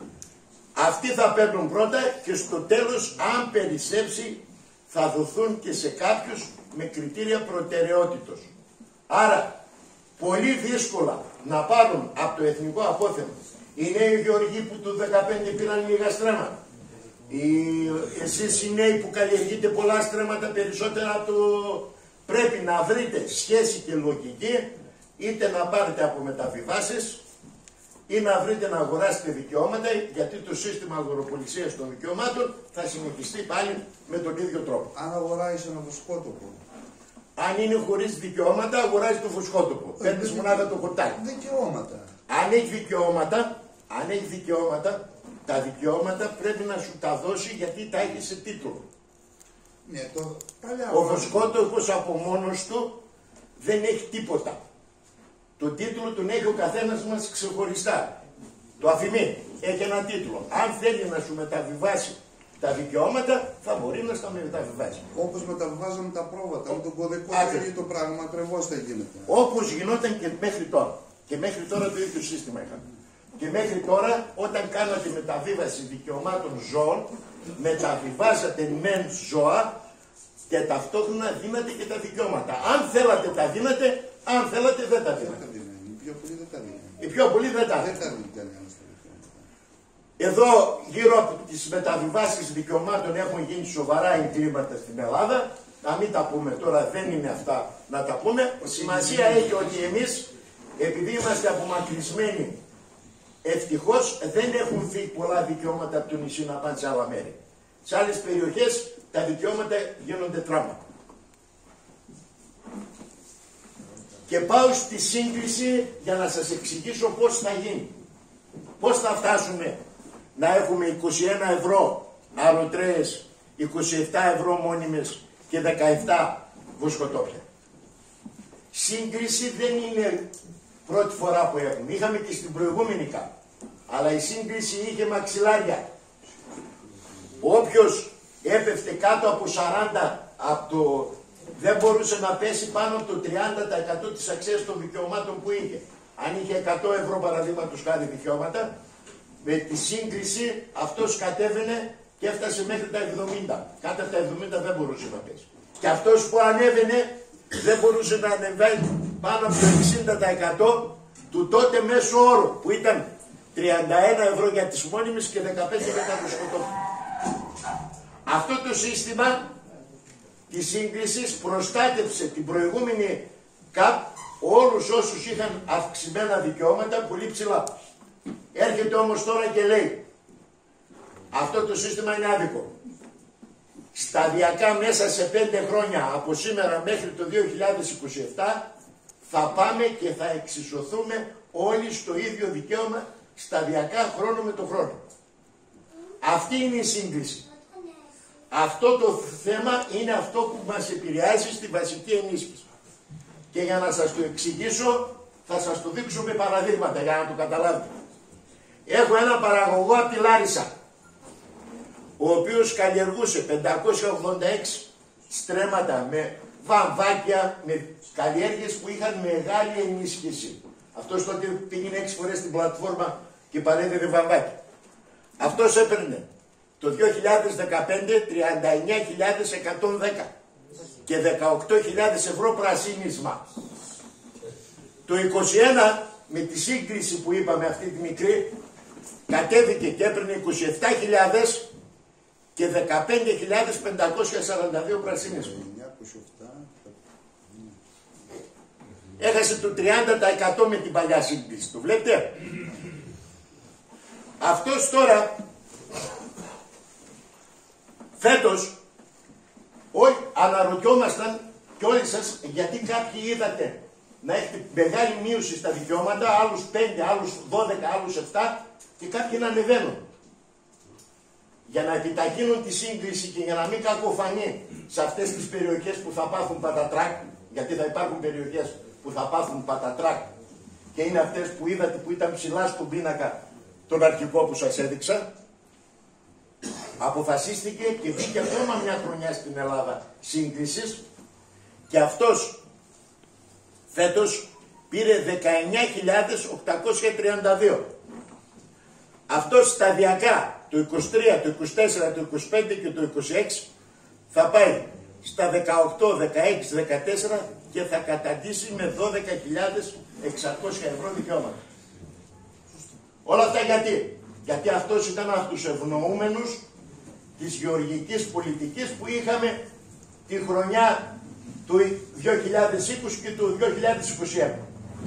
Αυτοί θα παίρνουν πρώτα και στο τέλος, αν περισσέψει, θα δοθούν και σε κάποιους με κριτήρια προτεραιότητος. Άρα, πολύ δύσκολα να πάρουν από το εθνικό απόθεμα οι νέοι γεωργοί που του δεκαπέντε πήραν λίγα στρέμματα, οι, εσείς οι νέοι που καλλιεργείτε πολλά στρέμματα περισσότερα από το... Πρέπει να βρείτε σχέση και λογική, είτε να πάρετε από μεταβιβάσεις ή να βρείτε να αγοράσετε δικαιώματα, γιατί το σύστημα αγοροπολισίας των δικαιωμάτων θα συνεχιστεί πάλι με τον ίδιο τρόπο. Αν αγοράζεις ένα βοσκότοπο. Αν είναι χωρίς δικαιώματα, αγοράζει το βοσκότοπο. Παίρνεις μονάδα το χορτάκι. Δικαιώματα. Αν έχει δικαιώματα, αν έχει δικαιώματα, τα δικαιώματα πρέπει να σου τα δώσει γιατί τα έχει σε τίτλο. Ναι, το... Ο βοσκότοπος από μόνος του δεν έχει τίποτα. Το τίτλο τον έχει ο καθένας μας ξεχωριστά. Το αφημί έχει ένα τίτλο. Αν θέλει να σου μεταβιβάσει τα δικαιώματα, θα μπορεί να στα μεταβιβάσει. Όπως μεταβιβάζαμε τα πρόβατα, με τον κωδικό το ίδιο πράγμα ακριβώς θα γίνεται. Όπως γινόταν και μέχρι τώρα. Και μέχρι τώρα το ίδιο σύστημα είχαμε. Και μέχρι τώρα, όταν κάνατε μεταβίβαση δικαιωμάτων ζώων, μεταβιβάζατε μεν ζώα και ταυτόχρονα δίνατε και τα δικαιώματα. Αν θέλατε τα δίνατε, αν θέλατε δεν τα δίνατε. Οι πιο πολλοί δεν τα δίνουν. Οι πιο πολλοί δεν τα Δεν τα δίνουν. δίνουν. Εδώ γύρω από τις μεταβιβάσεις δικαιωμάτων έχουν γίνει σοβαρά εγκλήματα στην Ελλάδα. Να μην τα πούμε τώρα, δεν είναι αυτά να τα πούμε. Σημασία έχει ότι εμείς, επειδή είμαστε απομακρυσμένοι, ευτυχώς δεν έχουν φύγει πολλά δικαιώματα από το νησί να πάνε σε άλλα μέρη. Σε άλλες περιοχές τα δικαιώματα γίνονται τράμα. Και πάω στη σύγκριση για να σας εξηγήσω πώς θα γίνει. Πώς θα φτάσουμε να έχουμε είκοσι ένα ευρώ αεροτρέες, είκοσι επτά ευρώ μόνιμες και δεκαεπτά βοσκοτόπια. Σύγκριση δεν είναι πρώτη φορά που έχουμε. Είχαμε και στην προηγούμενη ΚΑΠ. Αλλά η σύγκριση είχε μαξιλάρια. Όποιος έπεφτε κάτω από σαράντα, από το, δεν μπορούσε να πέσει πάνω από το τριάντα τοις εκατό της αξίας των δικαιωμάτων που είχε. Αν είχε εκατό ευρώ παραδείγματος χάρη δικαιώματα, με τη σύγκριση αυτός κατέβαινε και έφτασε μέχρι τα εβδομήντα. Κάτω από τα εβδομήντα δεν μπορούσε να πέσει. Και αυτός που ανέβαινε δεν μπορούσε να ανεβαίνει πάνω από το εξήντα τοις εκατό του τότε μέσου όρου, που ήταν τριάντα ένα ευρώ για τις μόνιμες και δεκαπέντε για τα βοσκοτόπια. Αυτό το σύστημα της σύγκρισης προστάτευσε την προηγούμενη ΚΑΠ όλους όσους είχαν αυξημένα δικαιώματα πολύ ψηλά. Έρχεται όμως τώρα και λέει, αυτό το σύστημα είναι άδικο. Σταδιακά μέσα σε πέντε χρόνια από σήμερα μέχρι το δύο χιλιάδες είκοσι επτά θα πάμε και θα εξισωθούμε όλοι στο ίδιο δικαίωμα σταδιακά χρόνο με το χρόνο. Αυτή είναι η σύγκριση. Αυτό το θέμα είναι αυτό που μας επηρεάζει στη βασική ενίσχυση. Και για να σας το εξηγήσω θα σας το δείξω με παραδείγματα για να το καταλάβετε. Έχω ένα παραγωγό από τη Λάρισα, ο οποίος καλλιεργούσε πεντακόσια ογδόντα έξι στρέμματα με βαμβάκια, με καλλιέργειες που είχαν μεγάλη ενίσχυση. Αυτός τότε πήγαινε έξι φορές στην πλατφόρμα και παρέδευε βαμβάκι. Αυτός έπαιρνε το δύο χιλιάδες δεκαπέντε τριάντα εννέα χιλιάδες εκατόν δέκα και δεκαοκτώ χιλιάδες ευρώ πρασίνισμα. Το είκοσι ένα με τη σύγκριση που είπαμε αυτή τη μικρή κατέβηκε και έπαιρνε είκοσι επτά χιλιάδες και δεκαπέντε χιλιάδες πεντακόσια σαράντα δύο πρασίνισμα. Έχασε το τριάντα τοις εκατό με την παλιά σύγκριση. Το βλέπετε. Αυτός τώρα φέτος όλοι αναρωτιόμασταν και όλοι σας γιατί κάποιοι είδατε να έχετε μεγάλη μείωση στα δικαιώματα, άλλους πέντε, άλλους δώδεκα, άλλους επτά και κάποιοι να ανεβαίνουν. Για να επιταχύνουν τη σύγκριση και για να μην κακοφανεί σε αυτές τις περιοχές που θα πάθουν πατατράκ, γιατί θα υπάρχουν περιοχές που θα πάθουν πατατράκ και είναι αυτές που είδατε που ήταν ψηλά στον πίνακα τον αρχικό που σας έδειξα, αποφασίστηκε και βγήκε ακόμα μια χρονιά στην Ελλάδα σύγκρισης και αυτός φέτος πήρε δεκαεννέα χιλιάδες οκτακόσια τριάντα δύο. Αυτός σταδιακά το είκοσι τρία, το είκοσι τέσσερα, το είκοσι πέντε και το είκοσι έξι θα πάει στα δεκαοκτώ, δεκαέξι, δεκατέσσερα και θα καταντήσει με δώδεκα χιλιάδες εξακόσια ευρώ δικαιώματα. Όλα αυτά γιατί. Γιατί αυτός ήταν από τους ευνοούμενους της γεωργικής πολιτικής που είχαμε τη χρονιά του δύο χιλιάδες είκοσι και του δύο χιλιάδες είκοσι ένα.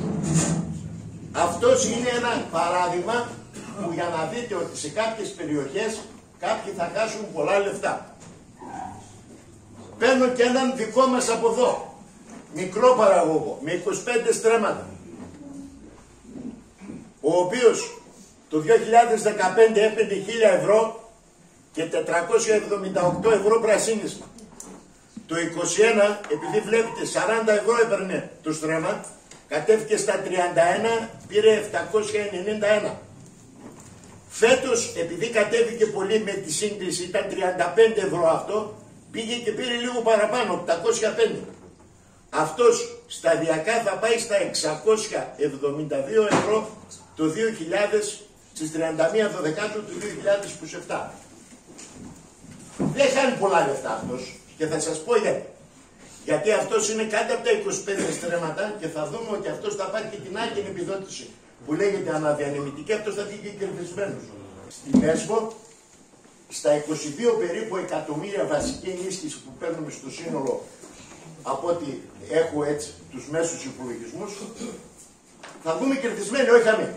Αυτός είναι ένα παράδειγμα που για να δείτε ότι σε κάποιες περιοχές κάποιοι θα χάσουν πολλά λεφτά. Παίρνω και έναν δικό μας από εδώ, μικρό παραγωγό, με είκοσι πέντε στρέμματα, ο οποίος το δύο χιλιάδες δεκαπέντε έπαιρνε χίλια ευρώ και τετρακόσια εβδομήντα οκτώ ευρώ πρασίνισμα. Το είκοσι ένα, επειδή βλέπετε σαράντα ευρώ έπαιρνε το στρέμμα, κατέβηκε στα τριάντα ένα, πήρε επτακόσια ενενήντα ένα. Φέτος, επειδή κατέβηκε πολύ με τη σύγκριση, ήταν τριάντα πέντε ευρώ αυτό, πήγε και πήρε λίγο παραπάνω, οκτακόσια πέντε. Αυτός σταδιακά θα πάει στα εξακόσια εβδομήντα δύο ευρώ το δύο χιλιάδες, στις τριάντα μία Δεκάτου του δύο χιλιάδες είκοσι επτά. Δεν χάνει πολλά λεφτά αυτός και θα σας πω γιατί. Γιατί αυτός είναι κάτω από τα είκοσι πέντε στρέμματα και θα δούμε ότι αυτός θα πάρει και την άλλη επιδότηση που λέγεται αναδιανεμητική, αυτός θα βγει και κερδισμένος. Στην ΕΣΒΟ, στα είκοσι δύο περίπου εκατομμύρια βασική ενίσχυση που παίρνουμε στο σύνολο, από ό,τι έχω έτσι τους μέσους υπολογισμούς, θα δούμε κερδισμένοι, όχι χαμένοι.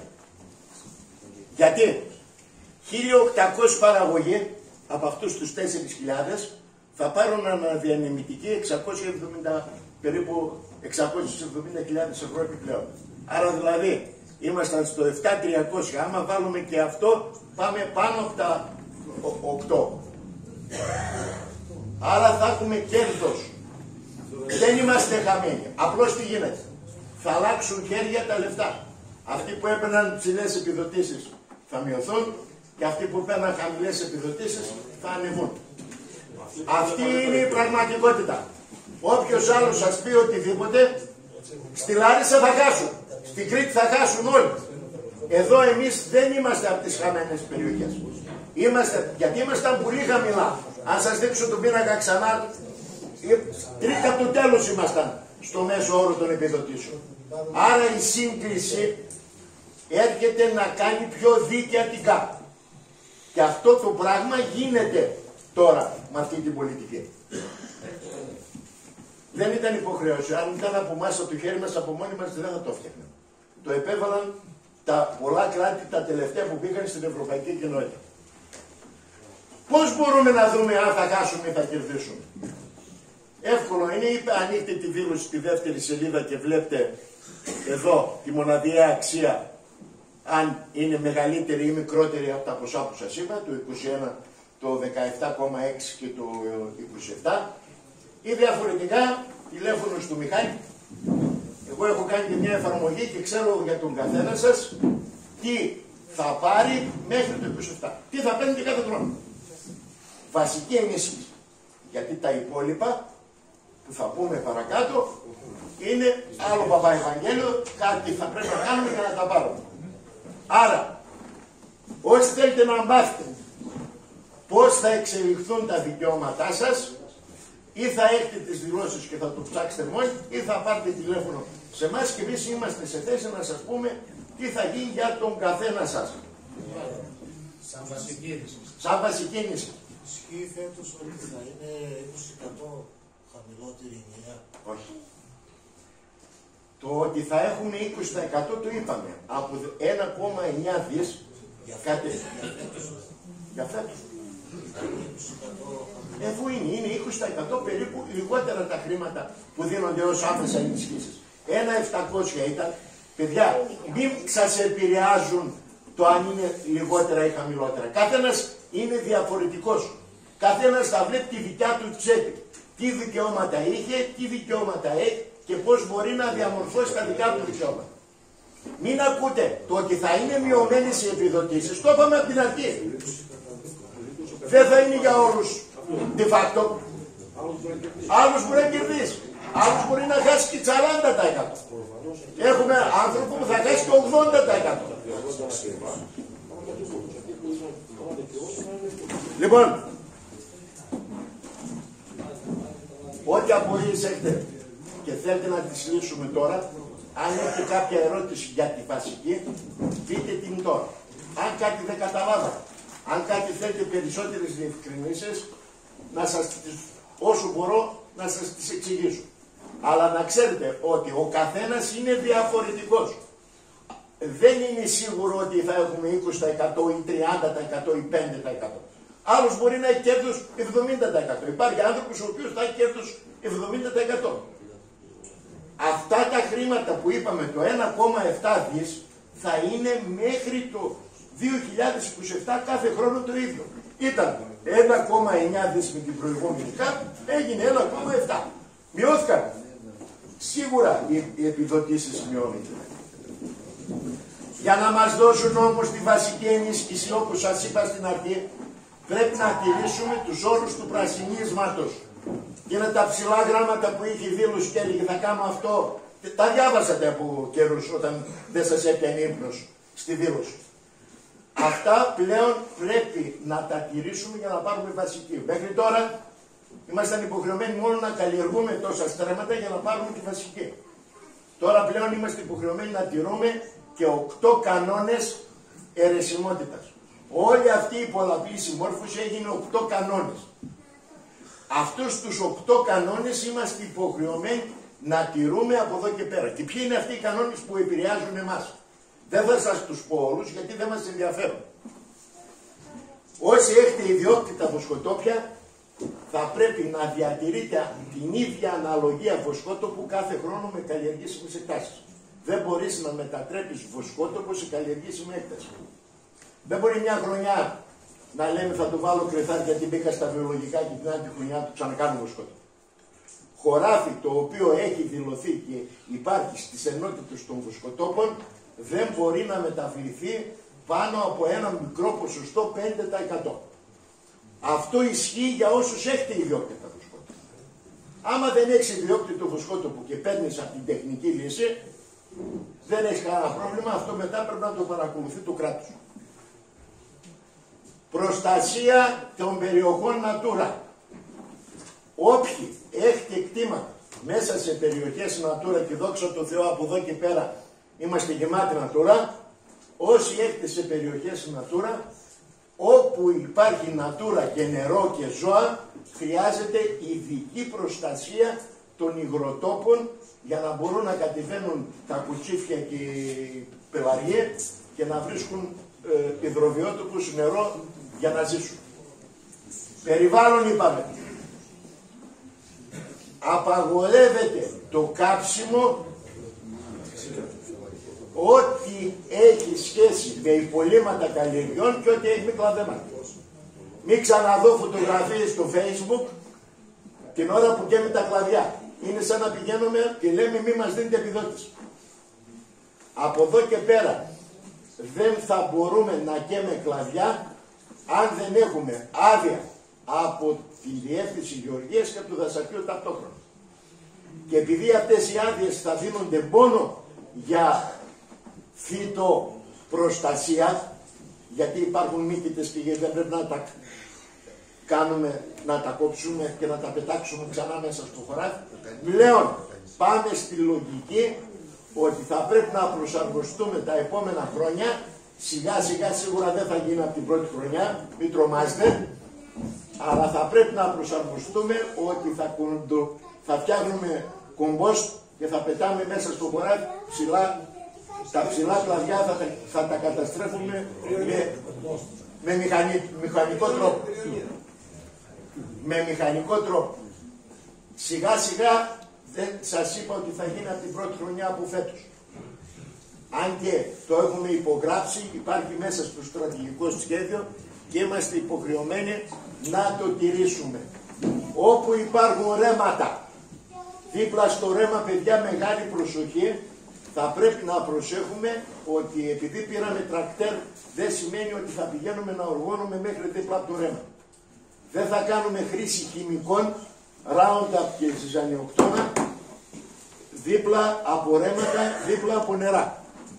Γιατί χίλια οκτακόσιοι παραγωγοί από αυτούς τους τέσσερις χιλιάδες θα πάρουν αναδιανεμητική εξακόσια εβδομήντα, περίπου εξακόσιες εβδομήντα χιλιάδες ευρώ επιπλέον. Άρα δηλαδή ήμασταν στο επτά χιλιάδες τριακόσια, άμα βάλουμε και αυτό πάμε πάνω από τα οκτώ. Άρα θα έχουμε κέρδος. Δεν είμαστε χαμένοι. Απλώς τι γίνεται. Θα αλλάξουν χέρια τα λεφτά. Αυτοί που έπαιρναν ψηλές επιδοτήσεις θα μειωθούν και αυτοί που παίρναν χαμηλές επιδοτήσεις θα ανεβούν. Αυτή είναι η πραγματικότητα. Όποιος άλλος σας πει οτιδήποτε, στη Λάρισα θα χάσουν. Στην Κρήτη θα χάσουν όλοι. Εδώ εμείς δεν είμαστε από τις χαμένες περιοχές. Είμαστε, γιατί ήμασταν πολύ χαμηλά. Αν σας δείξω τον πίνακα ξανά, τρίτα από το τέλος ήμασταν στο μέσο όρο των επιδοτήσεων. Άρα η σύγκριση έρχεται να κάνει πιο δίκαια την ΚΑΠ. Και αυτό το πράγμα γίνεται τώρα με αυτή την πολιτική. Δεν ήταν υποχρέωση. Αν ήταν από εμάς από το χέρι μας, από μόνοι μας δεν θα το έφτιαχναν. Το επέβαλαν τα πολλά κράτη τα τελευταία που πήγαν στην Ευρωπαϊκή Κοινότητα. Πώς μπορούμε να δούμε αν θα χάσουμε ή θα κερδίσουμε? Εύκολο είναι, ανοίχτε τη δήλωση στη δεύτερη σελίδα και βλέπετε εδώ τη μοναδιαία αξία, αν είναι μεγαλύτερη ή μικρότερη από τα ποσά που σας είπα, το είκοσι ένα, το δεκαεπτά κόμμα έξι και το είκοσι επτά, ή διαφορετικά τηλέφωνο του Μιχάλη. Εγώ έχω κάνει και μια εφαρμογή και ξέρω για τον καθένα σας τι θα πάρει μέχρι το είκοσι επτά. Τι θα παίρνει και κάθε χρόνο. Βασική ενίσχυση. Γιατί τα υπόλοιπα που θα πούμε παρακάτω είναι άλλο Παπαευαγγέλιο, κάτι θα πρέπει να κάνουμε για να τα πάρουμε. Άρα, όσοι θέλετε να μάθετε πώς θα εξελιχθούν τα δικαιώματά σας, ή θα έχετε τις δηλώσεις και θα το ψάξετε μόνοι, ή θα πάρετε τηλέφωνο σε εμάς και εμείς είμαστε σε θέση να σας πούμε τι θα γίνει για τον καθένα σας. Σαν βασικίνηση. Σαν βασικίνηση. Ισχύει φέτος ότι θα είναι είκοσι τοις εκατό χαμηλότερη η ενιαία. Όχι. Το ότι θα έχουμε είκοσι τοις εκατό το είπαμε. Από ένα κόμμα εννιά δις Για κάτι. φέτος. Για φέτος. είκοσι τοις εκατό Εφού είναι, είναι είκοσι τοις εκατό περίπου λιγότερα τα χρήματα που δίνονται ως άμεσα ενισχύσεις. Ένα επτακόσια ήταν. Παιδιά, μην σας επηρεάζουν το αν είναι λιγότερα ή χαμηλότερα. Καθένας είναι διαφορετικός. Καθένας θα βλέπει τη δικιά του τσέπη. Τι δικαιώματα είχε, τι δικαιώματα έχει και πώς μπορεί να διαμορφώσει τα δικά του δικαιώματα. Μην ακούτε το ότι θα είναι μειωμένες οι επιδοτήσεις. Το είπαμε από την αρχή. Δεν θα είναι για όλους de facto. Άλλους μπορεί να κερδίσει. Άλλους μπορεί να χάσει και σαράντα τοις εκατό. Έχουμε άνθρωπο που θα χάσει και ογδόντα τοις εκατό. Λοιπόν, ό,τι απορίες έχετε και θέλετε να τις λύσουμε τώρα, αν έχετε κάποια ερώτηση για τη βασική, πείτε την τώρα. Αν κάτι δεν καταλάβατε, αν κάτι θέλετε περισσότερες διευκρινήσεις, να σας, όσο μπορώ να σας τις εξηγήσω. Αλλά να ξέρετε ότι ο καθένας είναι διαφορετικός. Δεν είναι σίγουρο ότι θα έχουμε είκοσι τοις εκατό ή τριάντα τοις εκατό ή πέντε τοις εκατό. Άλλος μπορεί να έχει κέρδος εβδομήντα τοις εκατό. Υπάρχει άνθρωπος ο οποίος θα έχει κέρδος εβδομήντα τοις εκατό. Αυτά τα χρήματα που είπαμε, το ένα κόμμα επτά δις, θα είναι μέχρι το δύο χιλιάδες είκοσι επτά κάθε χρόνο το ίδιο. Ήταν ένα κόμμα εννιά δις με την προηγούμενη ΚΑΠ, έγινε ένα κόμμα επτά. Μειώθηκαν. Σίγουρα οι επιδοτήσεις μειώνονται. Για να μας δώσουν όμως τη βασική ενίσχυση, όπως σας είπα στην αρχή, πρέπει να τηρήσουμε τους όρους του πρασινίσματος. Και είναι τα ψηλά γράμματα που είχε η δήλωση και έλεγε θα κάνω αυτό. Τα διάβασατε από καιρούς όταν δεν σας έπιανε ύπνος στη δήλωση. Αυτά πλέον πρέπει να τα τηρήσουμε για να πάρουμε βασική. Μέχρι τώρα ήμασταν υποχρεωμένοι μόνο να καλλιεργούμε τόσα στρέμματα για να πάρουμε τη βασική. Τώρα πλέον είμαστε υποχρεωμένοι να τηρούμε και οκτώ κανόνες αιρεσιμότητας. Όλη αυτή η πολλαπλή συμμόρφωση έγινε οκτώ κανόνες. Αυτούς τους οκτώ κανόνες είμαστε υποχρεωμένοι να τηρούμε από εδώ και πέρα. Και ποιοι είναι αυτοί οι κανόνες που επηρεάζουν εμάς. Δεν θα σας τους πω όλους γιατί δεν μας ενδιαφέρουν. Όσοι έχετε ιδιόκτητα βοσκοτόπια, θα πρέπει να διατηρείτε την ίδια αναλογία βοσκότοπου κάθε χρόνο με καλλιεργήσιμες εκτάσεις. Δεν μπορείς να μετατρέπεις βοσκότοπο σε καλλιεργήσιμη έκταση. Δεν μπορεί μια χρονιά να λέμε θα το βάλω κρυθάρι γιατί μπήκα στα βιολογικά και την άλλη χρονιά του ξανακάνω βοσκότοπο. Χωράφι το οποίο έχει δηλωθεί και υπάρχει στις ενότητες των βοσκοτόπων δεν μπορεί να μεταβληθεί πάνω από ένα μικρό ποσοστό πέντε τοις εκατό. Αυτό ισχύει για όσους έχετε ιδιόκτητα βοσκότοπο. Άμα δεν έχεις ιδιόκτητο βοσκότοπο και παίρνεις από την τεχνική λύση, δεν έχεις κανένα πρόβλημα, αυτό μετά πρέπει να το παρακολουθεί το κράτος. Προστασία των περιοχών Natura. Όποιοι έχετε κτήματα μέσα σε περιοχές Natura και δόξα τω Θεώ από εδώ και πέρα είμαστε γεμάτοι Natura, όσοι έχετε σε περιοχές Natura, όπου υπάρχει Natura και νερό και ζώα, χρειάζεται ειδική προστασία των υγροτόπων για να μπορούν να κατεβαίνουν τα κουτσίφια και οι πελαριές και να βρίσκουν ε, υδροβιότοπους νερό για να ζήσουν. Περιβάλλον είπαμε. Απαγορεύεται το κάψιμο ό,τι έχει σχέση με υπολείμματα καλλιεργιών και ό,τι έχει με κλαδέματα. Μην ξαναδώ φωτογραφίες στο Facebook την ώρα που καίμε τα κλαδιά. Είναι σαν να πηγαίνουμε και λέμε μη μας δίνετε επιδότηση. Από εδώ και πέρα δεν θα μπορούμε να καίμε κλαδιά αν δεν έχουμε άδεια από τη Διεύθυνση Γεωργίας και από το Δασαρχείο ταυτόχρονα. Και επειδή αυτές οι άδειες θα δίνονται μόνο για φυτοπροστασία, γιατί υπάρχουν μύκητες και δεν πρέπει να τα κάνουμε, να τα κόψουμε και να τα πετάξουμε ξανά μέσα στο χωράφι, πλέον πάμε στη λογική ότι θα πρέπει να προσαρμοστούμε τα επόμενα χρόνια. Σιγά σιγά σίγουρα δεν θα γίνει από την πρώτη χρονιά, μην τρομάζετε, αλλά θα πρέπει να προσαρμοστούμε ότι θα, κοντο, θα φτιάχνουμε κομπόστ και θα πετάμε μέσα στο χωράφι ψηλά, τα ψηλά κλαδιά θα τα, θα τα καταστρέφουμε με, με μηχανι, μηχανικό τρόπο. Με μηχανικό τρόπο. Σιγά σιγά δεν σας είπα ότι θα γίνει από την πρώτη χρονιά από φέτος. Αν και το έχουμε υπογράψει, υπάρχει μέσα στο στρατηγικό σχέδιο και είμαστε υποχρεωμένοι να το τηρήσουμε. Όπου υπάρχουν ρέματα, δίπλα στο ρέμα, παιδιά, μεγάλη προσοχή, θα πρέπει να προσέχουμε ότι επειδή πήραμε τρακτέρ δεν σημαίνει ότι θα πηγαίνουμε να οργώνουμε μέχρι δίπλα από το ρέμα. Δεν θα κάνουμε χρήση χημικών, Roundup και ζυζανιοκτώνα, δίπλα από ρέματα, δίπλα από νερά.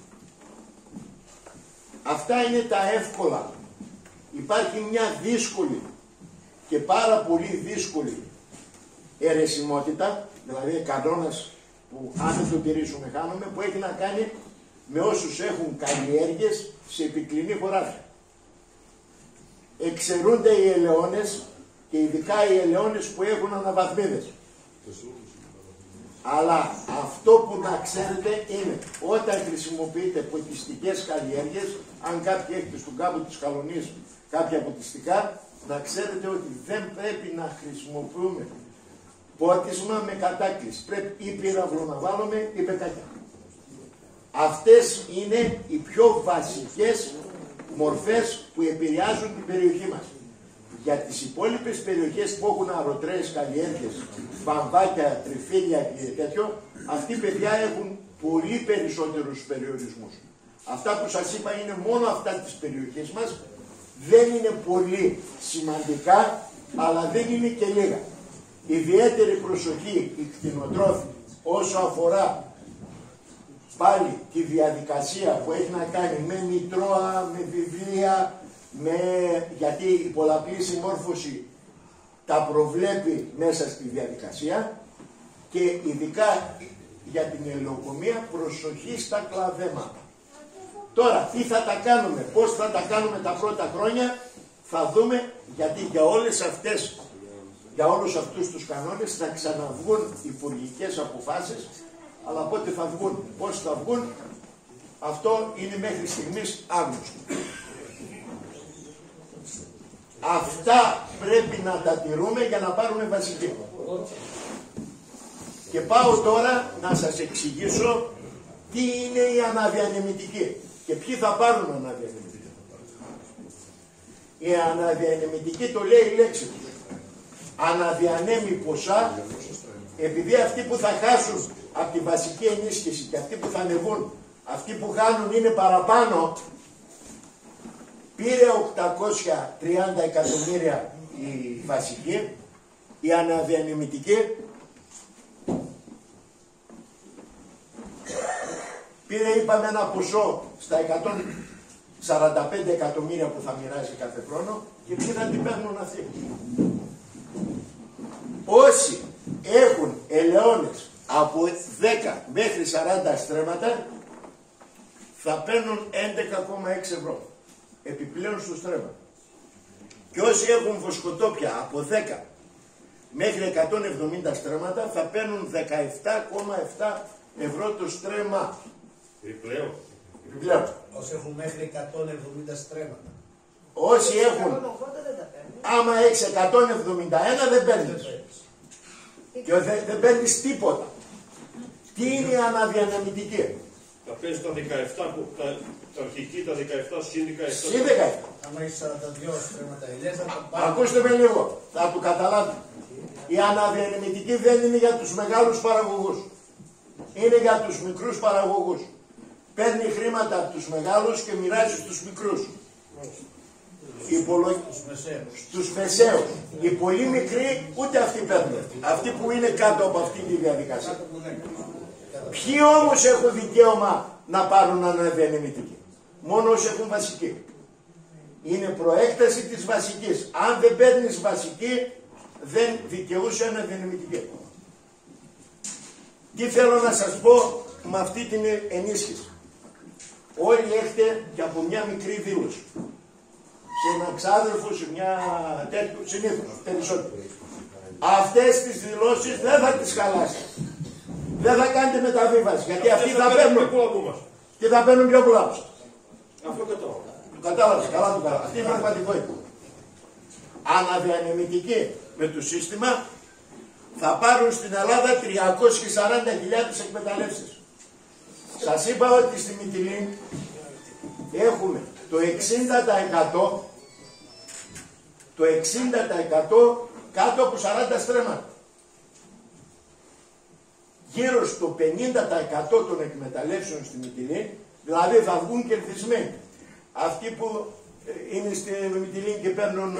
Αυτά είναι τα εύκολα. Υπάρχει μια δύσκολη και πάρα πολύ δύσκολη αιρεσιμότητα, δηλαδή κανόνας που αν δεν τον τηρήσουμε χάνουμε, που έχει να κάνει με όσους έχουν καλλιέργειες σε επικλινή χωράφια. Εξαιρούνται οι ελαιώνες και ειδικά οι ελαιώνες που έχουν αναβαθμίδες. Αλλά αυτό που να ξέρετε είναι όταν χρησιμοποιείτε ποτιστικές καλλιέργειες, αν κάποιοι έχετε στον κάμπο της Χαλονής κάποια ποτιστικά, να ξέρετε ότι δεν πρέπει να χρησιμοποιούμε πότισμα με κατάκληση. Πρέπει ή πύραυλο να βάλουμε ή πεκάκια. Αυτές είναι οι πιο βασικές μορφές που επηρεάζουν την περιοχή μας. Για τις υπόλοιπες περιοχές που έχουν αρωτρέες καλλιέργειες, βαμβάκια, τριφύλια και τέτοιο, αυτοί παιδιά έχουν πολύ περισσότερους περιορισμούς. Αυτά που σας είπα είναι μόνο αυτά τις περιοχές μας, δεν είναι πολύ σημαντικά, αλλά δεν είναι και λίγα. Ιδιαίτερη προσοχή οι κτηνοτρόφοι όσο αφορά πάλι τη διαδικασία που έχει να κάνει με μητρώα, με βιβλία, με, γιατί η πολλαπλή συμμόρφωση τα προβλέπει μέσα στη διαδικασία και ειδικά για την ελαιοκομεία προσοχή στα κλαδέματα. Τώρα τι θα τα κάνουμε, πώς θα τα κάνουμε τα πρώτα χρόνια θα δούμε, γιατί για όλες αυτές, για όλους αυτούς τους κανόνες θα ξαναβγούν υπουργικές αποφάσεις, αλλά πότε θα βγουν, πώς θα βγουν, αυτό είναι μέχρι στιγμής άγνωστο. Αυτά πρέπει να τα τηρούμε για να πάρουμε βασική. Και πάω τώρα να σας εξηγήσω τι είναι η αναδιανεμητική και ποιοι θα πάρουν αναδιανεμητική. Η αναδιανεμητική το λέει η λέξη του. Αναδιανέμει ποσά, επειδή αυτοί που θα χάσουν από τη βασική ενίσχυση και αυτοί που θα ανεβούν, αυτοί που χάνουν είναι παραπάνω. Πήρε οκτακόσια τριάντα εκατομμύρια η βασική, η αναδιανεμητική πήρε, είπαμε, ένα ποσό στα εκατόν σαράντα πέντε εκατομμύρια που θα μοιράζει κάθε χρόνο και ποιοι θα την παίρνουν αυτοί. Όσοι έχουν ελαιώνες από δέκα μέχρι σαράντα στρέμματα θα παίρνουν έντεκα κόμμα έξι ευρώ επιπλέον στο στρέμμα. Και όσοι έχουν βοσκοτόπια από δέκα μέχρι εκατόν εβδομήντα στρέμματα θα παίρνουν δεκαεπτά κόμμα επτά ευρώ το στρέμμα. Επιπλέον. Επιπλέον. Όσοι έχουν μέχρι εκατόν εβδομήντα στρέμματα. Όσοι έχουν, άμα έχεις εκατόν εβδομήντα ένα δεν παίρνεις. Και δεν, δεν παίρνεις τίποτα. Τι είναι η αναδιανεμητική? Θα παίζει τα δεκαεπτά που τα, τα αρχική, τα δεκαεπτά συν δεκαεπτά. Συν δεκαεπτά. Αν έχεις σαράντα δύο στρέμματα ελιές θα τα πάρει. Ακούστε με λίγο, θα το καταλάβει. Η αναδιανεμητική δεν είναι για τους μεγάλους παραγωγούς. Είναι για τους μικρούς παραγωγούς. Παίρνει χρήματα από τους μεγάλους και μοιράζει στους μικρούς. υπολο... στους μεσαίους. Οι πολύ μικροί ούτε αυτοί παίρνουν. Αυτοί που είναι κάτω από αυτή τη διαδικασία. Ποιοι όμως έχουν δικαίωμα να πάρουν αναδιανεμητική? Μόνο όσοι έχουν βασική. Είναι προέκταση της βασικής. Αν δεν παίρνεις βασική, δεν δικαιούσε αναδιανεμητική. Τι θέλω να σας πω με αυτή την ενίσχυση? Όλοι έχετε και από μια μικρή δήλωση. Σε έναν ξάδελφο, σε μια τέτοιο, συνήθως, περισσότερο. Αυτές τις δηλώσεις δεν θα τις χαλάσετε. Δεν θα κάνετε μεταβίβαση, γιατί αυτοί θα παίρνουν. Και θα παίρνουν πιο πολλά. Αυτό κατάλαβα. Το κατάλαβες, καλά το κατάλαβα. Αυτή είναι η πραγματικότητα. Αναδιανεμητική με το σύστημα θα πάρουν στην Ελλάδα τριακόσιες σαράντα χιλιάδες εκμεταλλεύσεις. Σας είπα ότι στη Μυτιλή έχουμε το εξήντα τοις εκατό, το εξήντα τοις εκατό κάτω από σαράντα στρέμματα. Γύρω στο πενήντα τοις εκατό των εκμεταλλεύσεων στη Μυτιλή, δηλαδή θα βγουν κερδισμένοι. Αυτοί που είναι στη Μυτιλή και παίρνουν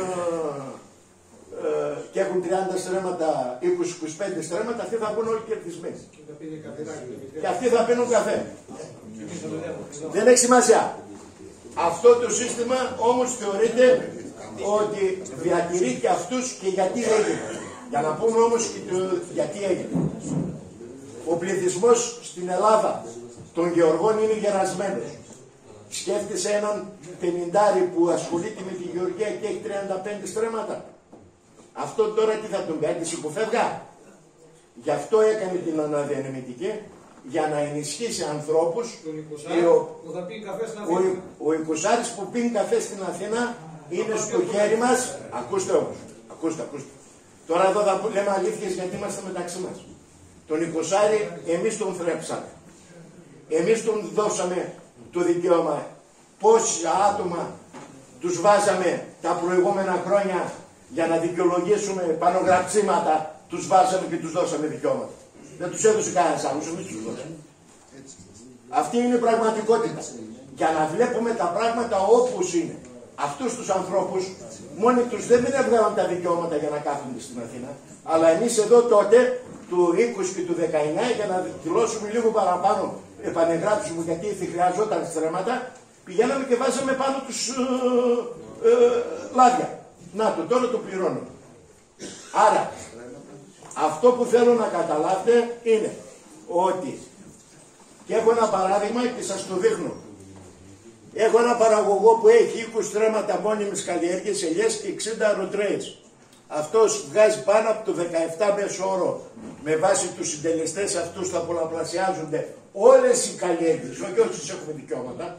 ε, και έχουν τριάντα στρέμματα, είκοσι με είκοσι πέντε στρέμματα, αυτοί θα βγουν όλοι κερδισμένοι. Και αυτοί θα πίνουν καφέ. Δεν έχει σημασία. Αυτό το σύστημα όμως θεωρείται ότι διατηρεί και αυτούς και γιατί έγινε. Για να πούμε όμως και το γιατί έγινε. Ο πληθυσμός στην Ελλάδα των γεωργών είναι γερασμένος. Σκέφτεσαι έναν πενηντάρι που ασχολείται με τη γεωργία και έχει τριάντα πέντε στρέμματα. Αυτό τώρα τι θα τον κάνει, τη υποφεύγα. Γι' αυτό έκανε την αναδιανεμητική, για να ενισχύσει ανθρώπους. Που θα πίνει καφέ στην Αθήνα. Ο, ο εικοσάρης που πίνει καφέ στην Αθήνα είναι στο χέρι μας. Ακούστε όμως, ακούστε, ακούστε. Τώρα εδώ θα λέμε αλήθειες γιατί είμαστε μεταξύ μας. Τον εικοσάρη εμείς τον θρέψαμε. Εμείς τον δώσαμε το δικαίωμα. Πόσα άτομα τους βάζαμε τα προηγούμενα χρόνια για να δικαιολογήσουμε πανογραψίματα, τους βάζαμε και τους δώσαμε δικαιώματα. Δεν τους έδωσε κανένας άλλος, εμείς τους δώσαμε. Αυτή είναι η πραγματικότητα. Για να βλέπουμε τα πράγματα όπως είναι. Αυτούς τους ανθρώπους, μόνοι τους δεν έβγαλαν τα δικαιώματα για να κάθονται στην Αθήνα, αλλά εμείς εδώ τότε, του είκοσι και του δεκαεννιά, για να δηλώσουμε λίγο παραπάνω, επανεγράψουμε γιατί χρειαζόταν στρέμματα, πηγαίναμε και βάζαμε πάνω τους ε, ε, λάδια. Να το, τώρα το πληρώνω. Άρα, αυτό που θέλω να καταλάβετε είναι ότι, και έχω ένα παράδειγμα και σας το δείχνω. Έχω ένα παραγωγό που έχει είκοσι στρέμματα μόνιμης καλλιέργειας, ελιές και εξήντα αεροτρέες. Αυτός βγάζει πάνω από το δεκαεπτά μέσο όρο, με βάση τους συντελεστές αυτούς θα πολλαπλασιάζονται όλες οι καλλιέργειες, όχι όσες έχουμε δικαιώματα.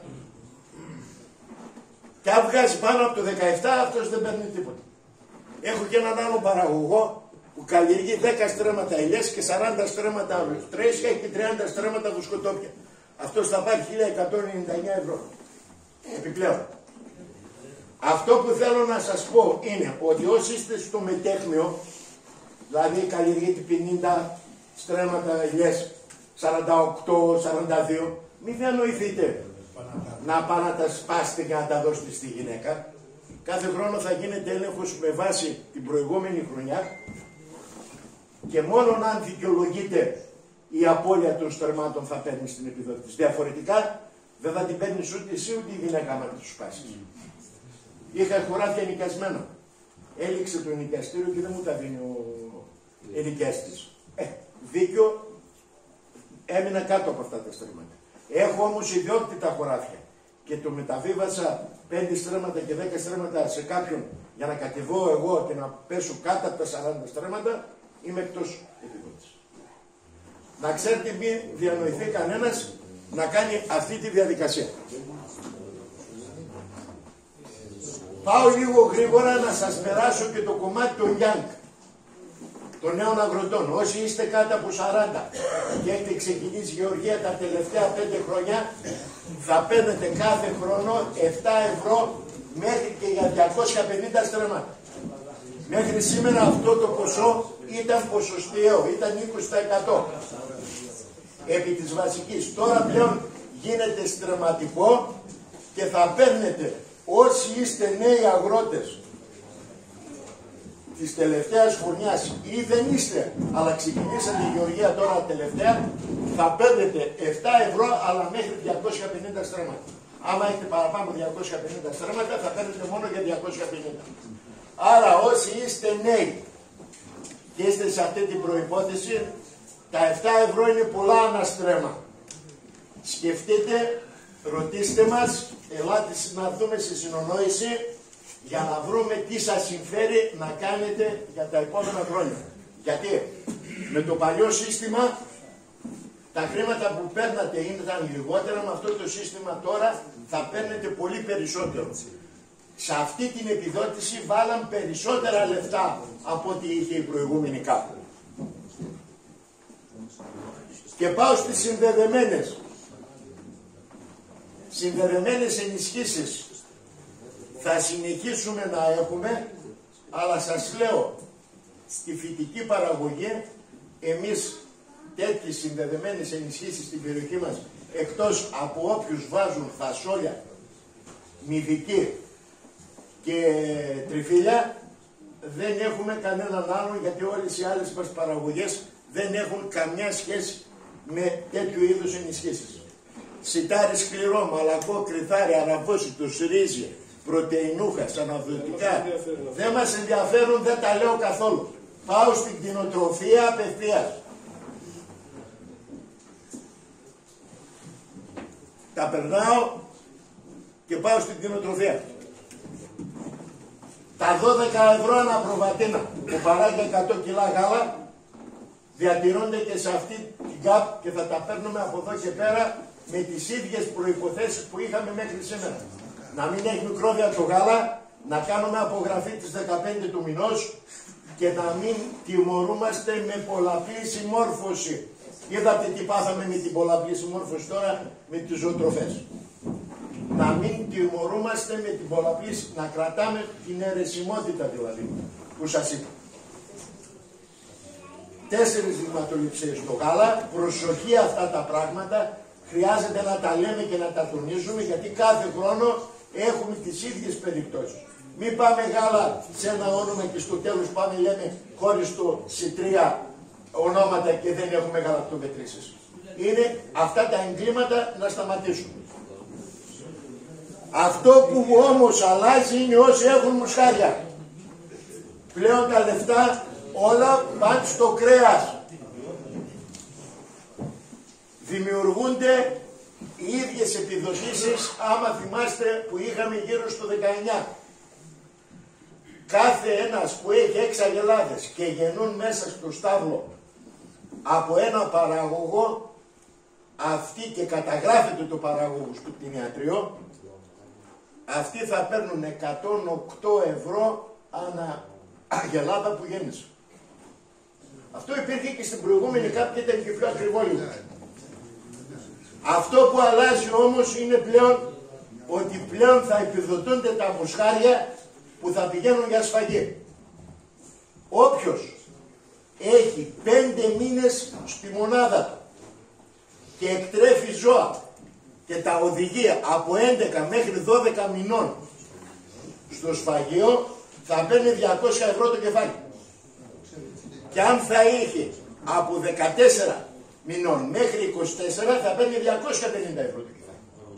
Και αν βγάζει πάνω από το δεκαεπτά, αυτός δεν παίρνει τίποτα. Έχω και έναν άλλο παραγωγό που καλλιεργεί δέκα στρέμματα ελιές και σαράντα στρέμματα αεροτρέες και έχει τριάντα στρέμματα βουσκοτόπια. Αυτός θα πάρει χίλια εκατόν ενενήντα εννιά ευρώ. Επιπλέον. Αυτό που θέλω να σας πω είναι ότι όσοι είστε στο μετέχμιο, δηλαδή καλλιεργείτε πενήντα στρέμματα ελιές, σαράντα οκτώ σαράντα δύο, μην διανοηθείτε να πάνε να τα σπάσετε και να τα δώσετε στη γυναίκα. Κάθε χρόνο θα γίνεται έλεγχος με βάση την προηγούμενη χρονιά και μόνο αν δικαιολογείται η απώλεια των στρεμμάτων θα παίρνει την επιδότηση. Διαφορετικά δεν θα την παίρνει ούτε εσύ ούτε η γυναίκα να του σπάσει. Είχα χωράφια νοικιασμένα. Έληξε το νοικιαστήριο και δεν μου τα δίνει ο ενοικιαστής. Ε, δίκιο, έμεινα κάτω από αυτά τα στρέμματα. Έχω όμως ιδιόκτητα χωράφια και το μεταβίβασα πέντε στρέμματα και δέκα στρέμματα σε κάποιον για να κατεβώ εγώ και να πέσω κάτω από τα σαράντα στρέμματα, είμαι εκτός επιδότησης. Να ξέρετε μην διανοηθεί κανένας να κάνει αυτή τη διαδικασία. Πάω λίγο γρήγορα να σας περάσω και το κομμάτι των Young, των νέων αγροτών. Όσοι είστε κάτω από σαράντα και έχετε ξεκινήσει γεωργία τα τελευταία πέντε χρόνια, θα παίρνετε κάθε χρόνο επτά ευρώ μέχρι και για διακόσια πενήντα στρέμματα. Μέχρι σήμερα αυτό το ποσό ήταν ποσοστιαίο, ήταν είκοσι τοις εκατό επί της βασικής. Τώρα πλέον γίνεται στρεμματικό και θα παίρνετε όσοι είστε νέοι αγρότες της τελευταίας χρονιάς ή δεν είστε, αλλά ξεκινήσατε η γεωργία τώρα τελευταία, θα παίρνετε επτά ευρώ αλλά μέχρι διακόσια πενήντα στρέμματα. Άμα έχετε παραπάνω από διακόσια πενήντα στρέμματα θα παίρνετε μόνο για διακόσια πενήντα. Άρα όσοι είστε νέοι και είστε σε αυτή την προϋπόθεση, τα επτά ευρώ είναι πολλά αναστρέμα. Σκεφτείτε, ρωτήστε μας, ελάτε να δούμε στη συνονόηση για να βρούμε τι σας συμφέρει να κάνετε για τα επόμενα χρόνια. Γιατί με το παλιό σύστημα τα χρήματα που παίρνατε ήταν λιγότερα, με αυτό το σύστημα τώρα θα παίρνετε πολύ περισσότερο. Σε αυτή την επιδότηση βάλαν περισσότερα λεφτά από ό,τι είχε η προηγούμενη κάπου. Και πάω στις συνδεδεμένες. Συνδεδεμένες ενισχύσεις θα συνεχίσουμε να έχουμε, αλλά σας λέω, στη φυτική παραγωγή εμείς τέτοιες συνδεδεμένες ενισχύσεις στην περιοχή μας, εκτός από όποιους βάζουν φασόλια, μυδική και τριφύλια, δεν έχουμε κανέναν άλλον, γιατί όλες οι άλλες μας παραγωγές δεν έχουν καμιά σχέση με τέτοιου είδους ενισχύσεις. Σιτάρι σκληρό, μαλακό, κρυθάρι, αραβόσιτος, ρύζι, πρωτεϊνούχα, αναδοτικά, δεν μας ενδιαφέρουν, δεν τα λέω καθόλου. Πάω στην κτηνοτροφία απευθείας. Τα περνάω και πάω στην κτηνοτροφία. Τα δώδεκα ευρώ ανά προβατίνα που παράγει εκατό κιλά γάλα διατηρούνται και σε αυτή την ΚΑΠ και θα τα παίρνουμε από εδώ και πέρα με τις ίδιες προϋποθέσεις που είχαμε μέχρι σήμερα. Να μην έχει μικρόβια το γάλα, να κάνουμε απογραφή της δεκαπέντε του μηνός και να μην τιμωρούμαστε με πολλαπλή συμμόρφωση. Είδατε τι πάθαμε με την πολλαπλή συμμόρφωση τώρα με τις ζωοτροφές. Να μην τιμωρούμαστε με την πολλαπλή, να κρατάμε την αιρεσιμότητα δηλαδή που σας είπα. Τέσσερις λιματοληψίες στο γάλα, προσοχή αυτά τα πράγματα, χρειάζεται να τα λέμε και να τα τονίζουμε, γιατί κάθε χρόνο έχουμε τις ίδιες περιπτώσεις. Μην πάμε γάλα σε ένα όνομα και στο τέλος πάμε λέμε χωριστό σε τρία ονόματα και δεν έχουμε γαλακτομετρήσεις. Είναι αυτά τα εγκλήματα να σταματήσουν. Αυτό που όμως αλλάζει είναι όσοι έχουν μουσχάρια. Πλέον τα λεφτά όλα πάνε στο κρέας. Δημιουργούνται οι ίδιες επιδοτήσεις, άμα θυμάστε, που είχαμε γύρω στο δεκαεννιά. Κάθε ένας που έχει έξι αγελάδες και γεννούν μέσα στο στάβλο από ένα παραγωγό, αυτοί και καταγράφεται το παραγωγό στο κτηνιατρίο, αυτοί θα παίρνουν εκατόν οκτώ ευρώ ανά αγελάδα που γέννησε. Αυτό υπήρχε και στην προηγούμενη κάποια, ήταν και πιο ακριβό λίγο. Αυτό που αλλάζει όμως είναι πλέον ότι πλέον θα επιδοτούνται τα μουσχάρια που θα πηγαίνουν για σφαγή. Όποιος έχει πέντε μήνες στη μονάδα του και εκτρέφει ζώα και τα οδηγεί από έντεκα μέχρι δώδεκα μηνών στο σφαγείο, θα παίρνει διακόσια ευρώ το κεφάλι. Και αν θα είχε από δεκατέσσερα μηνών μέχρι είκοσι τέσσερα θα παίρνει διακόσια πενήντα ευρώ το κεφάλι.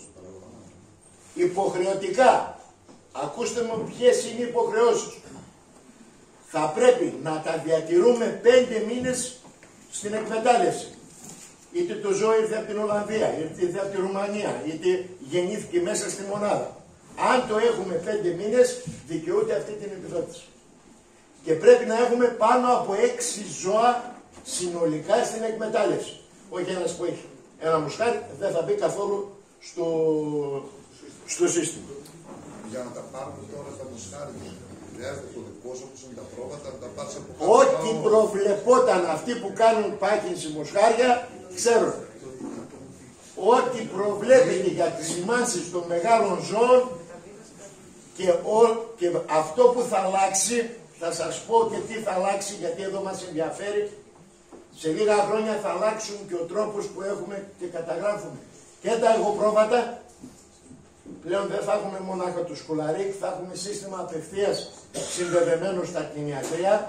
Υποχρεωτικά, ακούστε μου ποιες είναι οι υποχρεώσεις. Θα πρέπει να τα διατηρούμε πέντε μήνες στην εκμετάλλευση. Είτε το ζώο ήρθε από την Ολλανδία, είτε ήρθε από τη Ρουμανία, είτε γεννήθηκε μέσα στη μονάδα. Αν το έχουμε πέντε μήνες, δικαιούται αυτή την επιδότηση. Και πρέπει να έχουμε πάνω από έξι ζώα συνολικά στην εκμετάλλευση. Όχι ένας που έχει ένα μουσχάρι, δεν θα μπει καθόλου στο, στο σύστημα. Για να τα πάρουν τώρα τα μουσχάρια, χρειάζεται το δικό σου όπως είναι τα πρόβατα, να τα πάρεις από κάτω. Ό,τι προβλεπόταν αυτοί που κάνουν πάκινση μουσχάρια, ξέρουν. Ό,τι προβλέπεται για τις σημάνσεις των μεγάλων ζώων και, ο, και αυτό που θα αλλάξει, θα σας πω και τι θα αλλάξει, γιατί εδώ μας ενδιαφέρει. Σε λίγα χρόνια θα αλλάξουν και ο τρόπος που έχουμε και καταγράφουμε και τα εγωπρόβατα. πλέον δεν θα έχουμε μονάχα το σκουλαρίκ, θα έχουμε σύστημα απευθείας συνδεδεμένο στα κτηνιατρία.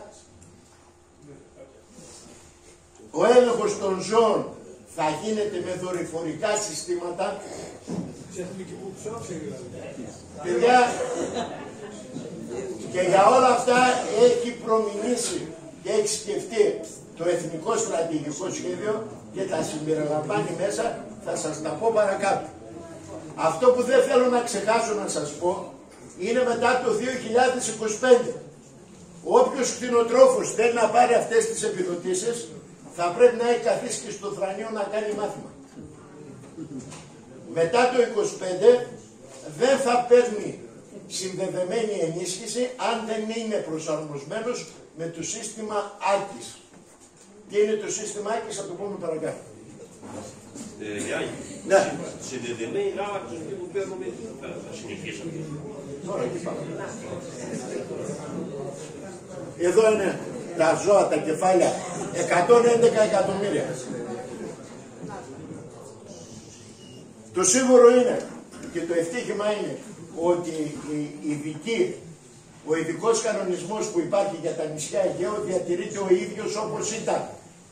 Ο έλεγχος των ζώων θα γίνεται με δορυφορικά συστήματα. Παιδιά, και για όλα αυτά έχει προμηνήσει και έχει σκεφτεί το Εθνικό Στρατηγικό Σχέδιο και τα συμπεριλαμβάνει μέσα, θα σας τα πω παρακάτω. Αυτό που δεν θέλω να ξεχάσω να σας πω είναι μετά το δύο χιλιάδες είκοσι πέντε. Όποιος κτηνοτρόφος θέλει να πάρει αυτές τις επιδοτήσεις θα πρέπει να έχει καθίσει και στο θρανείο να κάνει μάθημα. Μετά το είκοσι πέντε δεν θα παίρνει συνδεδεμένη ενίσχυση αν δεν είναι προσαρμοσμένος με το σύστημα Άκης. Τι είναι το σύστημα Άκης, θα το πούμε παρακάτω. Ε, Γιάννη, Ναι. συνδεδεμένη λάβα που παίρνουμε, θα συνεχίσουμε. Τώρα εκεί πάμε. Εδώ είναι τα ζώα, τα κεφάλια, εκατόν έντεκα εκατομμύρια. Το σίγουρο είναι και το ευτύχημα είναι ότι η ειδική, ο ειδικός κανονισμός που υπάρχει για τα νησιά Αιγαίου διατηρείται ο ίδιος όπως ήταν.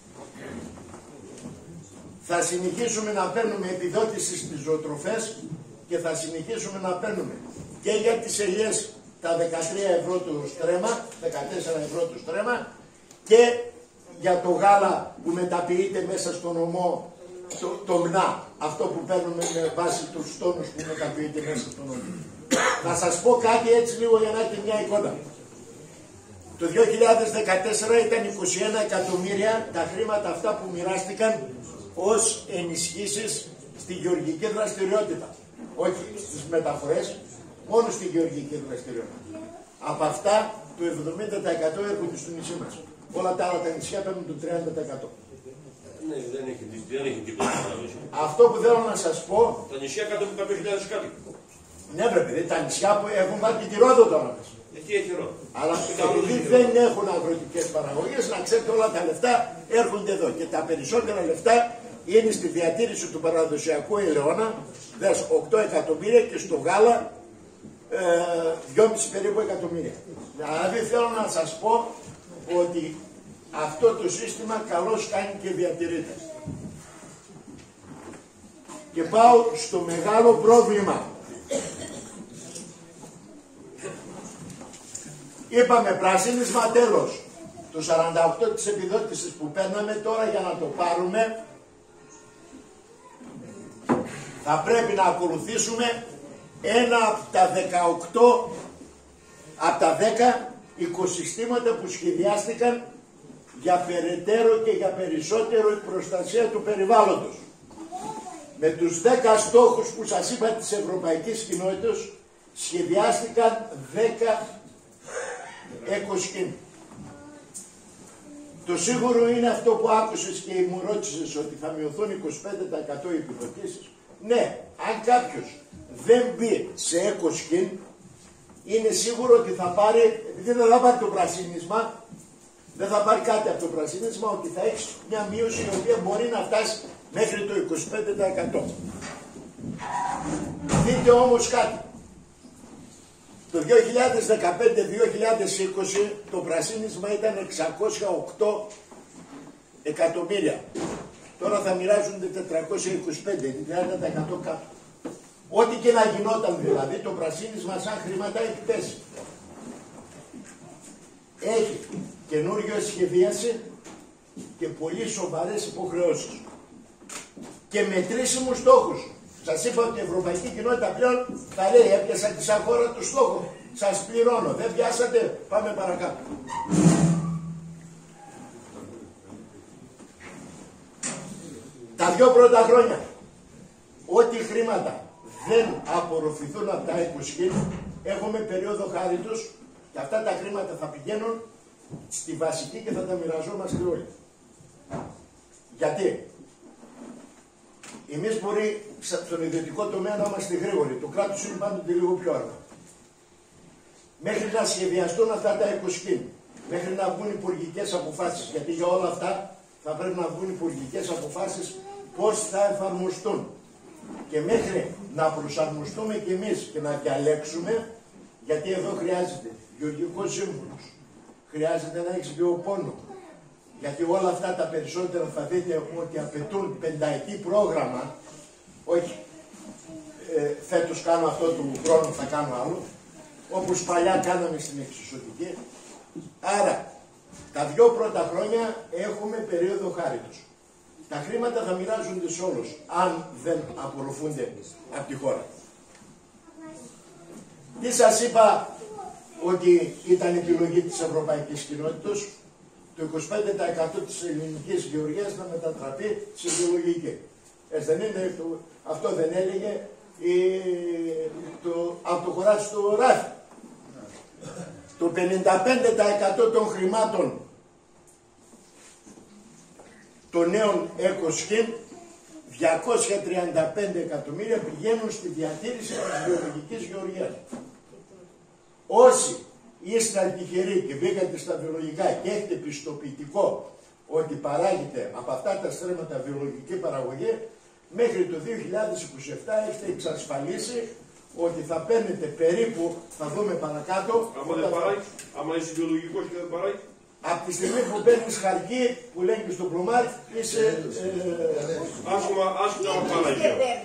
Θα συνεχίσουμε να παίρνουμε επιδότηση στις ζωοτροφές και θα συνεχίσουμε να παίρνουμε και για τις ελιές τα δεκατρία ευρώ το στρέμμα, δεκατέσσερα ευρώ το στρέμμα, και για το γάλα που μεταποιείται μέσα στον ομό, το, το μνά, αυτό που παίρνουμε με βάση τους τόνους που μεταποιείται μέσα στον ομό. Θα σας πω κάτι έτσι λίγο για να έχετε μια εικόνα. Το δύο χιλιάδες δεκατέσσερα ήταν είκοσι ένα εκατομμύρια τα χρήματα αυτά που μοιράστηκαν ως ενισχύσεις στη γεωργική δραστηριότητα. Όχι στις μεταφορές, μόνο στη γεωργική δραστηριότητα. Από αυτά το εβδομήντα τοις εκατό έρχονται στο νησί μας. Όλα τα άλλα τα νησιά παίρνουν το τριάντα τοις εκατό. Ναι, δεν έχει, δεν έχει τίποτα να δώσει. Αυτό που θέλω να σας πω. Τα νησιά κάτω από εκατό χιλιάδες κάτοικοι. Ναι, βρε παιδί, τα νησιά που έχουν πάρει και τη Ρόδο τώρα μας. Εκεί έχει ρόλο. Αλλά επειδή δεν έχουν αγροτικές παραγωγές, να ξέρετε όλα τα λεφτά έρχονται εδώ. Και τα περισσότερα λεφτά είναι στη διατήρηση του παραδοσιακού ελαιώνα, δες οκτώ εκατομμύρια, και στο γάλα ε, δυόμισι περίπου εκατομμύρια. Δηλαδή θέλω να σας πω ότι αυτό το σύστημα καλώς κάνει και διατηρείται. Και πάω στο μεγάλο πρόβλημα. Είπαμε πρασίνισμα τέλος. Το σαράντα οκτώ τοις εκατό της επιδότησης που παίρναμε τώρα, για να το πάρουμε θα πρέπει να ακολουθήσουμε ένα από τα δεκαοκτώ, από τα δέκα οικοσυστήματα που σχεδιάστηκαν για περαιτέρω και για περισσότερο προστασία του περιβάλλοντος. Με τους δέκα στόχους που σας είπα της Ευρωπαϊκής Κοινότητας σχεδιάστηκαν δέκα οικοσυστήματα. Το σίγουρο είναι αυτό που άκουσες και μου ρώτησες, ότι θα μειωθούν είκοσι πέντε τοις εκατό οι επιδοτήσεις. Ναι, αν κάποιος δεν μπει σε EcoSkin, είναι σίγουρο ότι θα πάρει, επειδή δεν θα πάρει το πρασίνισμα, δεν θα πάρει κάτι από το πρασίνισμα, ότι θα έχει μια μείωση η οποία μπορεί να φτάσει μέχρι το είκοσι πέντε τοις εκατό. Δείτε όμως κάτι. Το δύο χιλιάδες δεκαπέντε δύο χιλιάδες είκοσι το πρασίνισμα ήταν εξακόσια οκτώ εκατομμύρια. Τώρα θα μοιράζονται τετρακόσια είκοσι πέντε, τριάντα τοις εκατό κάτω. Ό,τι και να γινόταν δηλαδή, το πρασίνισμα σαν χρήματα έχει πέσει. Έχει καινούργια σχεδίαση και πολύ σοβαρές υποχρεώσεις. Και μετρήσιμους στόχους. Σας είπα ότι η Ευρωπαϊκή Κοινότητα πλέον θα λέει, έπιασα τη σαν χώρα του στόχου. Σας πληρώνω. Δεν πιάσατε, πάμε παρακάτω. Τα δυο πρώτα χρόνια, ό,τι χρήματα δεν απορροφηθούν από τα EcoSkin, έχουμε περίοδο χάριτος και αυτά τα χρήματα θα πηγαίνουν στη βασική και θα τα μοιραζόμαστε όλοι. Γιατί? Εμείς μπορεί στον ιδιωτικό τομέα να είμαστε γρήγοροι, το κράτος είναι πάντοτε λίγο πιο αργό. Μέχρι να σχεδιαστούν αυτά τα EcoSkin, μέχρι να βγουν υπουργικές αποφάσεις, γιατί για όλα αυτά θα πρέπει να βγουν υπουργικές αποφάσεις πώς θα εφαρμοστούν. Και μέχρι να προσαρμοστούμε κι εμείς και να διαλέξουμε, γιατί εδώ χρειάζεται γεωργικός σύμβουλος, χρειάζεται να έχεις βιοπόνο, γιατί όλα αυτά τα περισσότερα θα δείτε ότι απαιτούν πενταετή πρόγραμμα, όχι ε, φέτος κάνω αυτό, του χρόνου θα κάνω άλλο, όπως παλιά κάναμε στην εξισωτική. Άρα, τα δυο πρώτα χρόνια έχουμε περίοδο χάριτος. Τα χρήματα θα μοιράζονται σε όλους, αν δεν απορροφούνται από τη χώρα. Τι σας είπα ότι ήταν επιλογή της ευρωπαϊκής κοινότητας, το είκοσι πέντε τοις εκατό της ελληνικής γεωργίας να μετατραπεί σε βιολογική. Έτσι δεν είναι, το, αυτό δεν έλεγε η, το, από το χωράτσι του Ράφη. Το πενήντα πέντε τοις εκατό των χρημάτων των νέων EcoScheme, διακόσια τριάντα πέντε εκατομμύρια πηγαίνουν στη διατήρηση της βιολογικής γεωργίας. Όσοι είστε τυχεροί και μπήκατε στα βιολογικά και έχετε πιστοποιητικό ότι παράγεται από αυτά τα στρέμματα βιολογική παραγωγή, μέχρι το δύο χιλιάδες είκοσι επτά έχετε εξασφαλίσει ότι θα παίρνετε περίπου, θα δούμε παρακάτω. Άμα δεν παράγει, άμα είσαι βιολογικός και δεν παράγει. Από τη στιγμή που παίρνεις χαρτί που λέγει στο πλωμάρι, είσαι... Άσχημα, άσχημα να παράγει.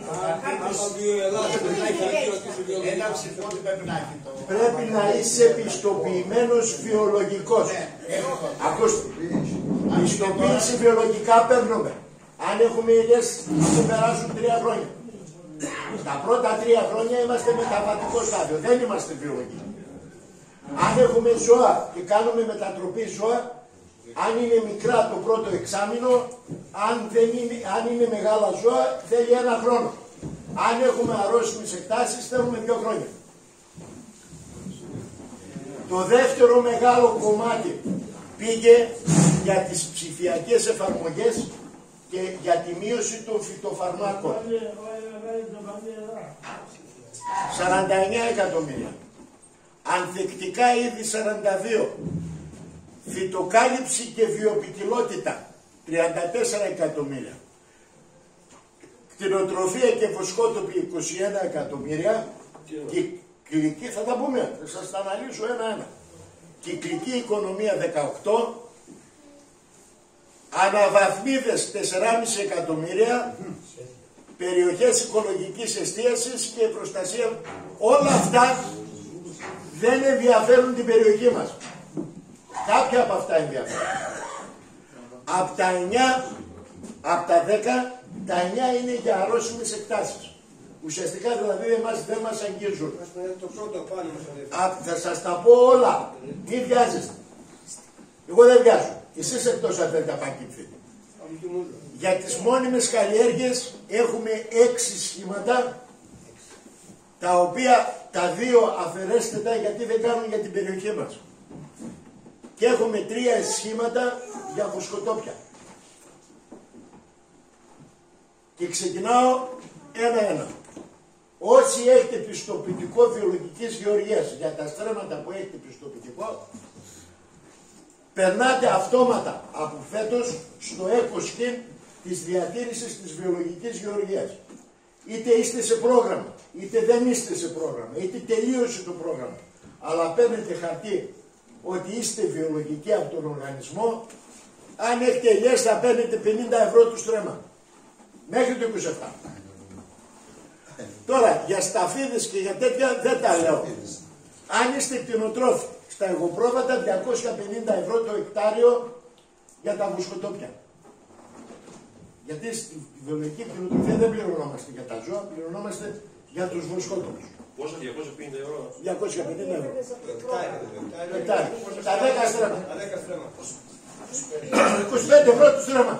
Ένα ψηφό πρέπει να έχει το... Πρέπει να είσαι πιστοποιημένος βιολογικός. Ακούστε, πιστοποίηση βιολογικά παίρνουμε. Αν έχουμε ηλιές, θα περάσουν τρία χρόνια. Τα πρώτα τρία χρόνια είμαστε μεταβατικό στάδιο, δεν είμαστε βιολογικοί. Αν έχουμε ζώα και κάνουμε μετατροπή ζώα, αν είναι μικρά το πρώτο εξάμηνο, αν, δεν είναι, αν είναι μεγάλα ζώα θέλει ένα χρόνο. Αν έχουμε αρρώσιμες εκτάσεις θέλουμε δύο χρόνια. Το δεύτερο μεγάλο κομμάτι πήγε για τις ψηφιακές εφαρμογές και για τη μείωση των φυτοφαρμάκων. σαράντα εννέα εκατομμύρια. Ανθεκτικά είδη σαράντα δύο. Φυτοκάλυψη και βιοποικιλότητα τριάντα τέσσερα εκατομμύρια. Κτηνοτροφία και βοσκότοποι είκοσι ένα εκατομμύρια. Κυκλική, θα τα πούμε, θα σας τα αναλύσω ένα-ένα. Κυκλική οικονομία δεκαοκτώ. Αναβαθμίδες τέσσερα κόμμα πέντε εκατομμύρια. Περιοχές οικολογικής εστίασης και προστασία. Όλα αυτά δεν ενδιαφέρουν την περιοχή μας. Κάποια από αυτά ενδιαφέρουν. Από τα εννιά, από τα δέκα, τα εννιά είναι για αρρώσιμες εκτάσεις. Ουσιαστικά δηλαδή εμάς δεν μας αγγίζουν. Το πρώτο πάλι Α, θα σας τα πω όλα. Μην βιάζεστε. Εγώ δεν βιάζω. Εσείς εκτός αν δεν τα πακύψετε. Για τις μόνιμες καλλιέργειες έχουμε έξι σχήματα, τα οποία τα δύο αφαιρέστε τα γιατί δεν κάνουν για την περιοχή μας. Και έχουμε τρία σχήματα για βοσκοτόπια. Και ξεκινάω ένα-ένα. Όσοι έχετε πιστοποιητικό βιολογικής γεωργίας για τα στρέμματα που έχετε πιστοποιητικό, περνάτε αυτόματα από φέτος στο EcoScheme της διατήρησης της βιολογικής γεωργίας. Είτε είστε σε πρόγραμμα, είτε δεν είστε σε πρόγραμμα, είτε τελείωσε το πρόγραμμα, αλλά παίρνετε χαρτί ότι είστε βιολογικοί από τον οργανισμό. Αν έχετε ελιές θα παίρνετε πενήντα ευρώ του στρέμμα μέχρι το είκοσι επτά. Τώρα για σταφίδες και για τέτοια δεν τα λέω. Αν είστε κτηνοτρόφοι, στα εγωπρόβατα διακόσια πενήντα ευρώ το εκτάριο για τα βοσκοτόπια. Γιατί στη βιολογική κτηνοτροφία δεν πληρωνόμαστε για τα ζώα, πληρωνόμαστε για τους βοσκότοπους. Πόσα, διακόσια πενήντα ευρώ. διακόσια πενήντα ευρώ. Εκτάριο. Τα δέκα στρέμματα. είκοσι πέντε ευρώ το στρέμμα.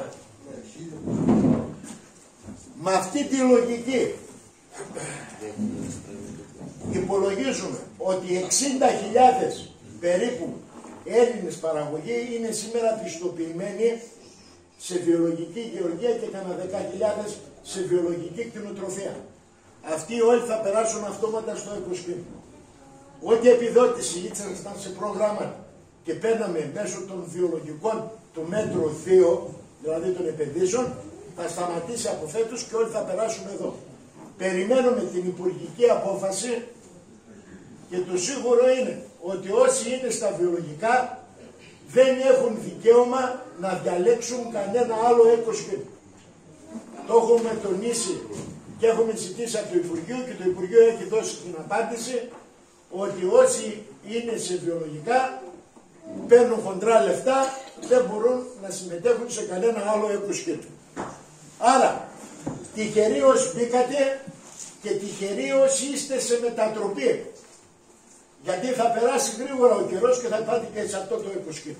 Με αυτή τη λογική υπολογίζουμε ότι εξήντα χιλιάδες περίπου Έλληνες παραγωγοί είναι σήμερα πιστοποιημένοι σε βιολογική γεωργία και κανένα δέκα χιλιάδες σε βιολογική κτηνοτροφία. Αυτοί όλοι θα περάσουν αυτόματα στο EcoScheme. Ό,τι επιδότηση ήσασταν σε πρόγραμμα και παίρναμε μέσω των βιολογικών του μέτρο δύο, δηλαδή των επενδύσεων, θα σταματήσει από φέτος και όλοι θα περάσουν εδώ. περιμένουμε την υπουργική απόφαση και το σίγουρο είναι ότι όσοι είναι στα βιολογικά δεν έχουν δικαίωμα να διαλέξουν κανένα άλλο έκοσκηνο. Το έχουμε τονίσει και έχουμε ζητήσει από το Υπουργείο και το Υπουργείο έχει δώσει την απάντηση ότι όσοι είναι σε βιολογικά παίρνουν χοντρά λεφτά, δεν μπορούν να συμμετέχουν σε κανένα άλλο έκοσκηνο. Άρα, τυχεροί όσοι μπήκατε και τυχεροί όσοι είστε σε μετατροπή. Γιατί θα περάσει γρήγορα ο καιρός και θα πάτε και σε αυτό το έκοσκηνο.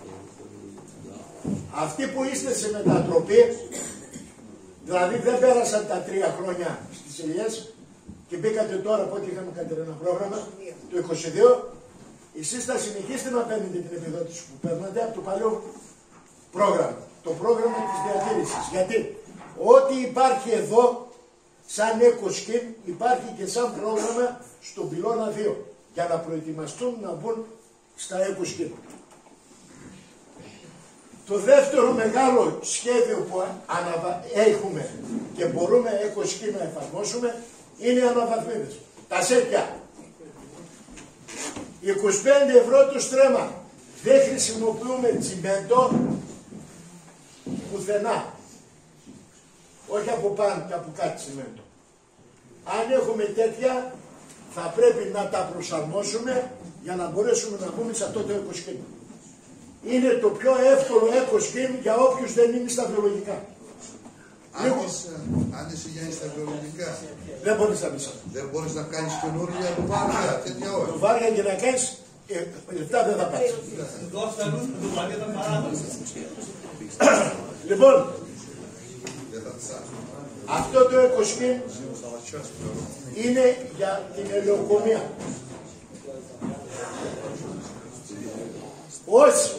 Αυτοί που είστε σε μετατροπή, δηλαδή δεν πέρασαν τα τρία χρόνια στις ελιές και μπήκατε τώρα, από ό,τι είχαμε κάνει ένα πρόγραμμα, το είκοσι δύο, εσείς θα συνεχίσετε να παίρνετε την επιδότηση που παίρνατε από το παλιό πρόγραμμα. Το πρόγραμμα της διατήρησης. Γιατί ό,τι υπάρχει εδώ, σαν έκοσκιν, υπάρχει και σαν πρόγραμμα στον πυλώνα δύο, για να προετοιμαστούν να μπουν στα έκοσκιν. Το δεύτερο μεγάλο σχέδιο που αναβα... έχουμε και μπορούμε έκοσκιν να εφαρμόσουμε είναι οι αναβαθμίδες. Τα σέτια. είκοσι πέντε ευρώ το στρέμμα. Δεν χρησιμοποιούμε τσιμέντο πουθενά. Όχι από πάνω και από κάτω τσιμέντο. Αν έχουμε τέτοια θα πρέπει να τα προσαρμόσουμε για να μπορέσουμε να μπούμε σε αυτό το έκοσκιν. Είναι το πιο εύκολο έκοσκιν για όποιους δεν είναι στα βιολογικά. Αν, Λίγο... είσαι, αν εσύ για είσαι στα βιολογικά, δεν μπορείς να μπεις. δεν μπορείς να κάνεις καινούργια λουβάρια, τέτοια όχι. Λουβάρια και να κάνεις, ε, λεφτά δεν θα πάρεις. Λοιπόν, αυτό το έκοσκιν είναι για την ελαιοκομεία. Όσοι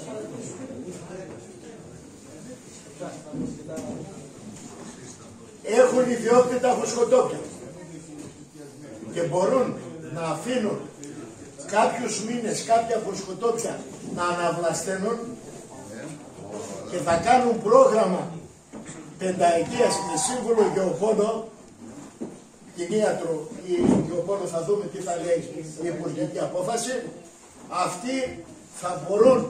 έχουν ιδιότητα βοσκοτόπια και μπορούν να αφήνουν κάποιους μήνες κάποια βοσκοτόπια να αναβλασταίνουν και θα κάνουν πρόγραμμα πενταετίας με σύμβουλο γεωπόνο, κτηνίατρο ή γεωπόνο, θα δούμε τι θα λέει η υπουργική απόφαση, αυτοί θα μπορούν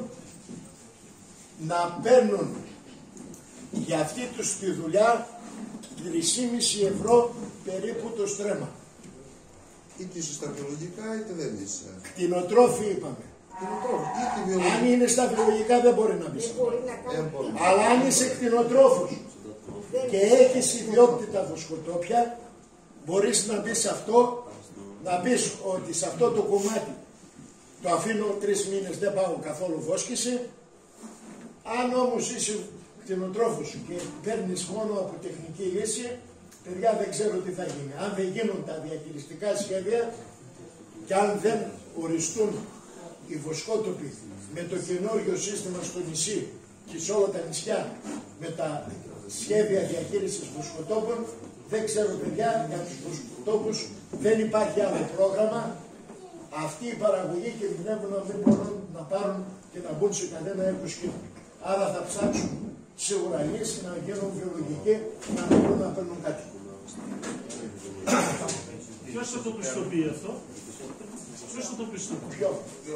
να παίρνουν για αυτή τους τη δουλειά τρεις και μισό ευρώ περίπου το στρέμμα. Είτε είσαι στα βιολογικά είτε δεν είσαι. Κτηνοτρόφοι είπαμε. Αν είναι στα βιολογικά δεν μπορεί να μπει. Αλλά αν είσαι κτηνοτρόφος και έχεις ιδιόκτητα βοσκοτόπια, μπορείς να μπεις σε αυτό, να πεις ότι σε αυτό το κομμάτι το αφήνω τρεις μήνες, δεν πάω καθόλου βόσκηση. Αν όμως είσαι κτηνοτρόφος και παίρνεις μόνο από τεχνική λύση, παιδιά δεν ξέρω τι θα γίνει. Αν δεν γίνουν τα διαχειριστικά σχέδια και αν δεν οριστούν οι βοσκότοποι με το καινούριο σύστημα στο νησί και σε όλα τα νησιά με τα σχέδια διαχείρισης βοσκοτόπων, δεν ξέρω παιδιά, για τους βοσκοτόπους δεν υπάρχει άλλο πρόγραμμα. Αυτοί οι παραγωγοί κινδυνεύουν να μην μπορούν να πάρουν και να μπουν σε κανένα έκοσκηνο. Άρα θα ψάξουν σίγουρα λύση να γίνουν βιολογικοί, να μην μπορούν να παίρνουν κάτι. Ποιος θα το πιστοποιεί αυτό? Ποιος θα το πιστοποιεί? Ποιο?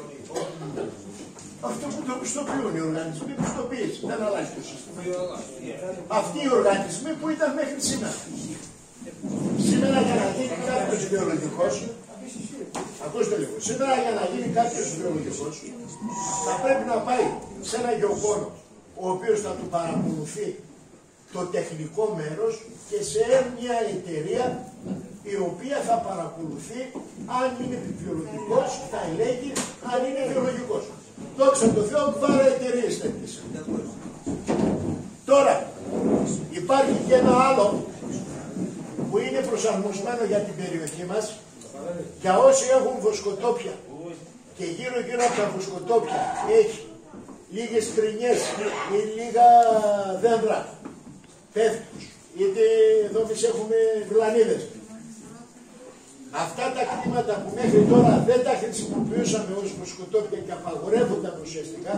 Αυτό που το πιστοποιούν οι οργανισμοί πιστοποίηση. Δεν αλλάζει το σύστημα. Αυτοί οι οργανισμοί που ήταν μέχρι σήμερα. Σήμερα για να γίνει κάποιος βιολογικός, ακούστε λίγο, σήμερα για να γίνει κάποιος βιολογικός θα πρέπει να πάει σε ένα γεωπόνο ο οποίος θα του παρακολουθεί το τεχνικό μέρος και σε μια εταιρεία η οποία θα παρακολουθεί αν είναι βιολογικός, θα ελέγχει αν είναι βιολογικός. Δόξα τω Θεώ, πάρα εταιρείες τέτοιες. Τώρα, υπάρχει και ένα άλλο που είναι προσαρμοσμένο για την περιοχή μας, για όσοι έχουν βοσκοτόπια και γύρω γύρω από τα βοσκοτόπια έχει λίγες κρινιές ή λίγα δέντρα, πέφτους, είτε εδώ εμείς έχουμε βλανίδες. Αυτά τα κτήματα που μέχρι τώρα δεν τα χρησιμοποιούσαμε ως βοσκοτόπια και απαγορεύονταν ουσιαστικά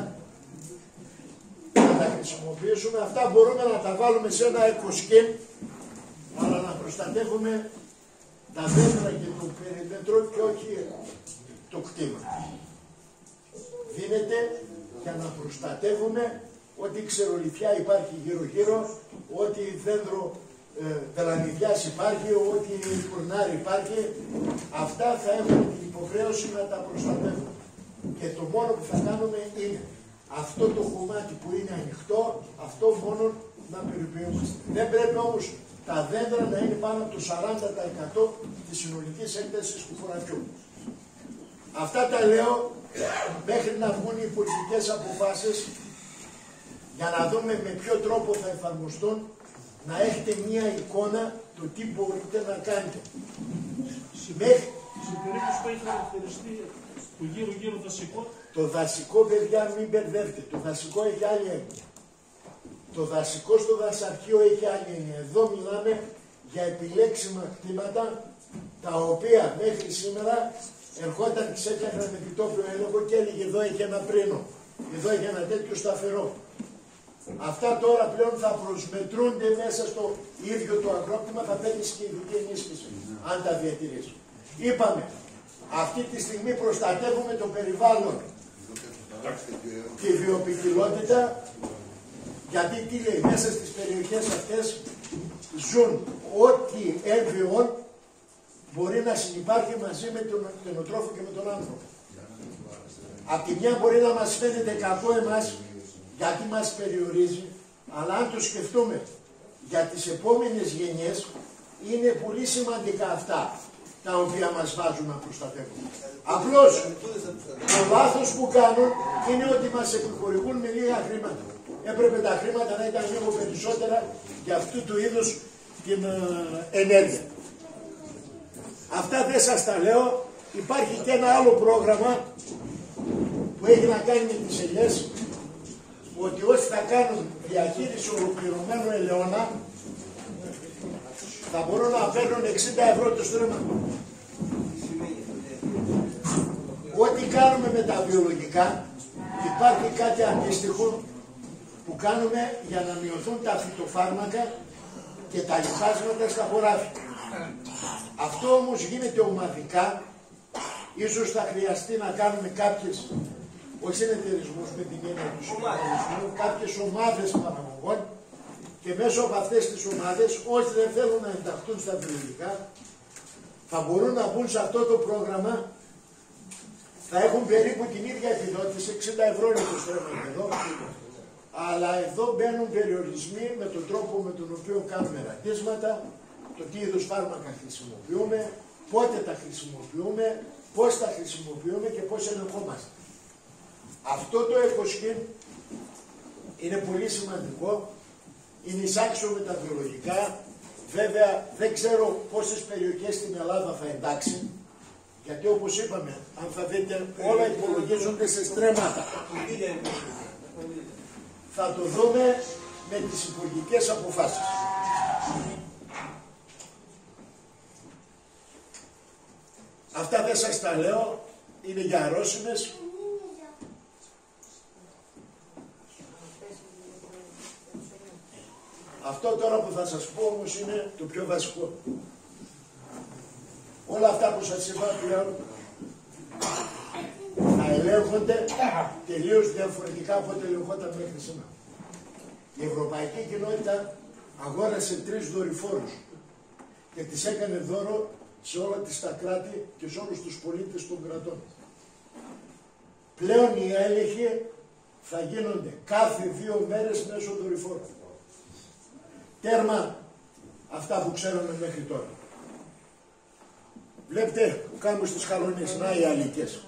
να τα χρησιμοποιήσουμε, αυτά μπορούμε να τα βάλουμε σε ένα εκοσκήν, αλλά να προστατεύουμε τα δέντρα και το περίμετρο και όχι το κτήμα. Δίνεται για να προστατεύουμε ό,τι ξερολιθιά υπάρχει γύρω-γύρω, ό,τι δέντρο ε, βελανιδιάς υπάρχει, ό,τι κουρνάρι υπάρχει. Αυτά θα έχουμε την υποχρέωση να τα προστατεύουμε. Και το μόνο που θα κάνουμε είναι αυτό το κομμάτι που είναι ανοιχτό, αυτό μόνο να περιποιούμαστε. Δεν πρέπει όμως τα δέντρα να είναι πάνω από το σαράντα τοις εκατό της συνολικής έκτασης του χωραφιού. Αυτά τα λέω μέχρι να βγουν οι πολιτικές αποφάσεις για να δούμε με ποιο τρόπο θα εφαρμοστούν, να έχετε μία εικόνα το τι μπορείτε να κάνετε. Μέχρι... Σε περίπτωση που έχει χαρακτηριστεί το γύρω-γύρω δασικό. Το δασικό, παιδιά, μην μπερδεύετε. Το δασικό έχει άλλη έννοια. Το δασικό στο δασαρχείο έχει άλλη έννοια. Εδώ μιλάμε για επιλέξιμα κτήματα τα οποία μέχρι σήμερα ερχόταν και σε έφτιαχναν επιτόπιο έλεγχο και έλεγε εδώ έχει ένα πρίνο, εδώ έχει ένα τέτοιο σταθερό. Αυτά τώρα πλέον θα προσμετρούνται μέσα στο ίδιο το αγρόκτημα, θα παίρνει και ειδική ενίσχυση, αν τα διατηρήσει. Είπαμε, αυτή τη στιγμή προστατεύουμε το περιβάλλον, τη βιοποικιλότητα, γιατί τι λέει, μέσα στις περιοχές αυτές ζουν ό,τι έμβιον μπορεί να συνυπάρχει μαζί με τον κτηνοτρόφο και με τον άνθρωπο. Απ' τη μια μπορεί να μας φαίνεται κακό εμάς, γιατί μας περιορίζει, αλλά αν το σκεφτούμε για τις επόμενες γενιές, είναι πολύ σημαντικά αυτά τα οποία μας βάζουν να προστατεύουν. Απλώς το λάθος που κάνουν είναι ότι μας επιχορηγούν με λίγα χρήματα. Έπρεπε τα χρήματα να ήταν λίγο περισσότερα για αυτού του είδους την ε, ενέργεια. Αυτά δεν σας τα λέω. Υπάρχει και ένα άλλο πρόγραμμα που έχει να κάνει με τις ελιές, ότι όσοι θα κάνουν διαχείριση ολοκληρωμένου ελαιώνα θα μπορούν να παίρνουν εξήντα ευρώ το στρέμμα. Ό,τι κάνουμε με τα βιολογικά, υπάρχει κάτι αντίστοιχο που κάνουμε για να μειωθούν τα φυτοφάρμακα και τα λιπάσματα στα χωράφια. Αυτό όμως γίνεται ομαδικά, ίσως θα χρειαστεί να κάνουμε κάποιες, όχι συνεταιρισμούς με την έννοια του συνεταιρισμού, κάποιες ομάδες παραγωγών και μέσω από αυτές τις ομάδες όσοι δεν θέλουν να ενταχθούν στα βιολογικά θα μπορούν να μπουν σε αυτό το πρόγραμμα, θα έχουν περίπου την ίδια επιδότηση, εξήντα ευρώ είναι το στρέμμα εδώ, αλλά εδώ μπαίνουν περιορισμοί με τον τρόπο με τον οποίο κάνουμε ρατίσματα, το τι είδους φάρμακα χρησιμοποιούμε, πότε τα χρησιμοποιούμε, πώς τα χρησιμοποιούμε και πώς ελεγχόμαστε. Αυτό το εκοσκήν είναι πολύ σημαντικό, είναι εισάξιο με τα βιολογικά, βέβαια δεν ξέρω πόσες περιοχές στην Ελλάδα θα εντάξει, γιατί όπως είπαμε, αν θα δείτε όλα υπολογίζονται σε στρέμματα. Θα το δούμε με τις υπουργικές αποφάσεις. Αυτά δεν σας τα λέω, είναι για αρρώσιμες. Αυτό τώρα που θα σας πω όμως είναι το πιο βασικό. Όλα αυτά που σας είπα πλέον να ελέγχονται τελείως διαφορετικά από ό,τι ελεγχόταν μέχρι σήμερα. Η Ευρωπαϊκή Κοινότητα αγόρασε τρεις δορυφόρους και τις έκανε δώρο σε όλα τις τα κράτη και σε όλους τους πολίτες των κρατών. Πλέον οι έλεγχοι θα γίνονται κάθε δύο μέρες μέσω δορυφόρου. Τέρμα αυτά που ξέραμε μέχρι τώρα. Βλέπετε που κάνουμε στις Χαλονίες, να οι αλικές.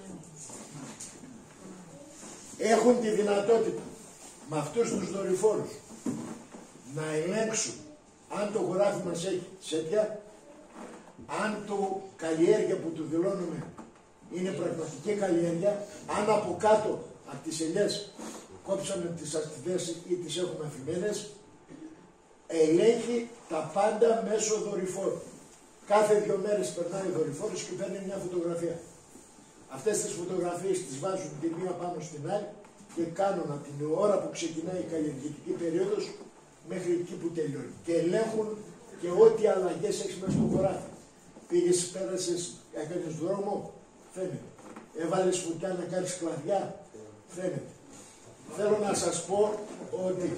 Έχουν τη δυνατότητα με αυτούς τους δορυφόρους να ελέγξουν αν το χωράφι μας έχει σέτια, αν το καλλιέργεια που του δηλώνουμε είναι πραγματική καλλιέργεια, αν από κάτω από τις ελιές κόψαμε τις αστιβές ή τις έχουμε αφημένες, ελέγχει τα πάντα μέσω δορυφόρου. Κάθε δύο μέρες περνάει ο δορυφόρος και παίρνει μια φωτογραφία. Αυτές τις φωτογραφίες τις βάζουν τη μία πάνω στην άλλη και κάνουν από την ώρα που ξεκινάει η καλλιεργητική περίοδος μέχρι εκεί που τελειώνει. Και ελέγχουν και ό,τι αλλαγές έχει μέσα στο χωράφι. Πήγες, πέρασες, έκανες δρόμο, φαίνεται. Έβαλες φωτιά να κάνεις κλαδιά, φαίνεται. Θέλω να σας πω ότι